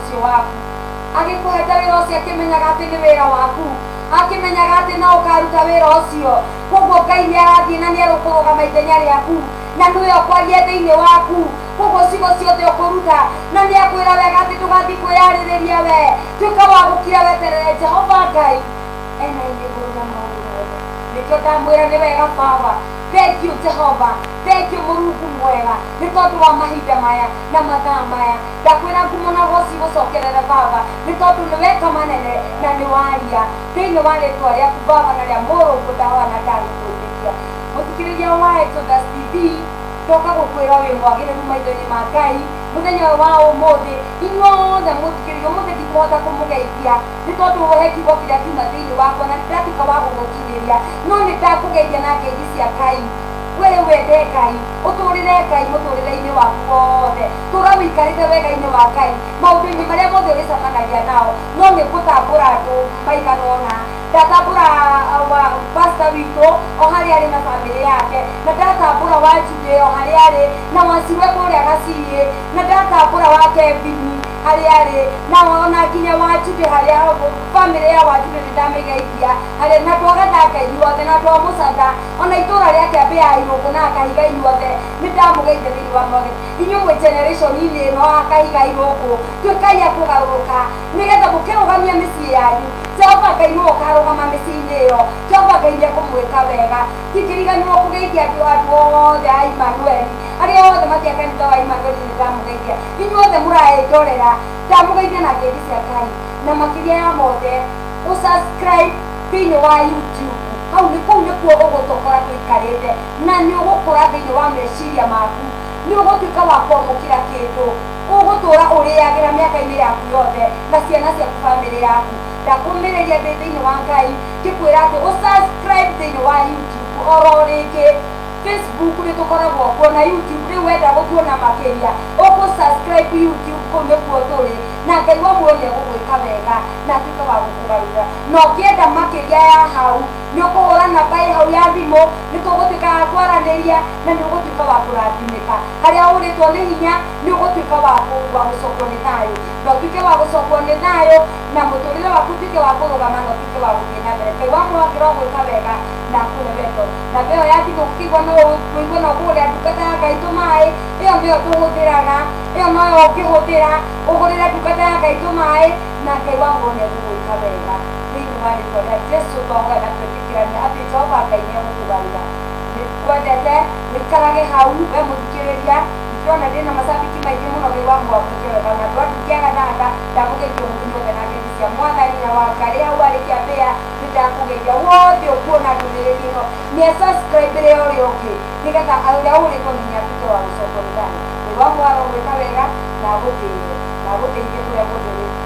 A: ũcio waku agĩkũhete wĩra ũcio akĩmenyaga atĩ nĩ wĩra waku akĩmenyaga atĩ no ũkaruta wĩra ũcio koguo Ngai nĩarathiĩ na nĩarũkũrũgama ithenya rĩaku na nĩwe ũkwaria thĩinĩ waku koguo ciugo ciothe ũkũruta na nĩakwĩra wega atĩ ndũgathiĩ kwĩyarĩrĩria we tuĩka wa gũkira weterere Jehova Ngai ena igũrũ na maũndũ mothe nĩkĩo ndamwĩra nĩ wega Baba thank you Jehova thank you Mũrungu mwega nĩ tondũ wa mahinda maya na mathaa maya ndakwĩra ngumo na goci gũcokerere Baba nĩ tondũ nĩ weka manene na nĩ waria thĩinĩ wa rĩtwa rĩaku Baba na rĩa Mũrungu ndawa na ndagũkũrĩkia mũthikĩrĩria wa Exodus T V toka gũkwĩra wĩ mwagĩrĩru maitho-inĩ ma Ngai mũthenya wa ũmũthĩ inyuothe mũthikĩrĩria ũmũthĩ ndikũhota kũmũgeithia nĩ tondũ he kiugo kĩrĩa kiuma thĩinĩ wakwa na ndatuĩka wa gũgũkinyĩria no nĩ ndakũgeithia na ngeithi cia Ngai we wende Ngai ũtũrĩre Ngai mũtũrĩre-inĩ waku wothe tũra wĩikarĩte wega-inĩ wa Ngai maũndũ-inĩ marĩa mothe ũrĩcemanagia nao no nĩ gũtambũra andũ maigana ũna ndatambũra wa pastor witũ o harĩa arĩ na bamĩrĩ yake na ndatambũra wa Jude o harĩa arĩ na Wacirwe kũrĩa Gacirĩ na ndatambũra wa Kevin harĩa arĩ na ona nginya wa Jude harĩa bamĩrĩ ya wa Jude nĩndamĩgeithia harĩ na twagatha Ngai inyuothe na twamũcatha ona itũra rĩake Mbĩa Irũngũ na Kahiga inyuothe nĩndamũgeithia thĩinĩ wa mwage inyuĩ generation-inĩ ĩno ya Kahiga Irũngũ tuĩkai a kũgarũrũka nĩgetha mũkĩrũgamia mĩciĩ yanyu Jehova Ngai nĩwe ũkarũgama mĩciĩ-inĩ ĩyo Jehova Ngai nĩekũmwĩka wega tikĩriganĩrwo kũgeithia andũ andũ othe a Emmanuel arĩa othe matia kanitha wa Emmanuel nĩndamũgeithia inyuothe mũraĩndorera ndamũgeithia na ngeithi cia Ngai na makĩria ya mothe ũsubscribe thĩinĩ wa YouTube hau nĩ kũu nĩkuo ũgũtokora tũikarĩte na nĩ ũgũkũra thĩinĩ wa meciria maku nĩ ũgũtuĩka wa kwamũkĩra kĩndũ ũgũtũra ũrĩagĩra mĩaka-inĩ yaku yothe na ciana ciaku bamĩrĩ yaku ndakũmĩrĩria ndĩ thĩinĩ wa Ngai ngĩkwĩra atĩ ũsubscribe thĩinĩ wa YouTube oro rĩngĩ Facebook nĩtũkoragwo kuo na YouTube rĩu wenda gũtuona makĩria ũgũ-subscribe YouTube kũu nĩkuo tũrĩ na Ngai wa muoyo nĩegũgwĩka wega na atuĩke wa gũkũgarũra na ũkĩenda makĩria ya hau nĩ ũkũhũra namba ĩ hau ya thimũ nĩtũgũtuĩka a kwaranĩria na nĩ ũgũtuĩka wa kũrathimĩka harĩa ũrĩtwo nĩ hinya nĩ ũgũtuĩka wa gũcokwo nĩ thayũ na ũtuĩke wa gũcokwo nĩ thayũ na mũtũrĩre waku ũtuĩke wa kũrũgama na ũtuĩke wa gũthiĩ na mbere Ngai wa muoyo angĩrogwĩka wega na akũhe wendo na mbeo ya thimũ ũkĩigua no ũigua no ũkũgũrĩra ndungata ya Ngai tũmaĩ ĩyo nĩyo tũhũthĩraga ĩyo noyo ũngĩhũthĩra ũgũrĩre ndungata ya Ngai tũmaĩ na Ngai wa muoyo nĩegũgwĩka wega thĩinĩ wa rĩtwa rĩa Jesũ twahoya na twĩtĩkĩrania atĩ Jehova Ngai nĩegũkũgarũra nĩkwendete wĩikarage hau we mũthikĩrĩria ndĩrona ndĩna macambĩki maingĩ mũno Ngai wa muoyo agwĩke wega na andũ ndingĩagatanga ndamũgeithia mũthenya na ngeithi cia Mwathani na wa Ngai hau arĩ Kĩambĩa nĩndakũgeithia wothe ũkuona ndũmĩrĩri ĩno nĩe-subscribe rĩ ũrĩa ũngĩ nĩgetha ũrĩa ũrĩtwo nĩ atuĩke wa gũcokwo nĩ thayũ Ngai wa muoyo arogwĩka wega na agũteithie na agũteithie kũrĩa guothe ũrĩ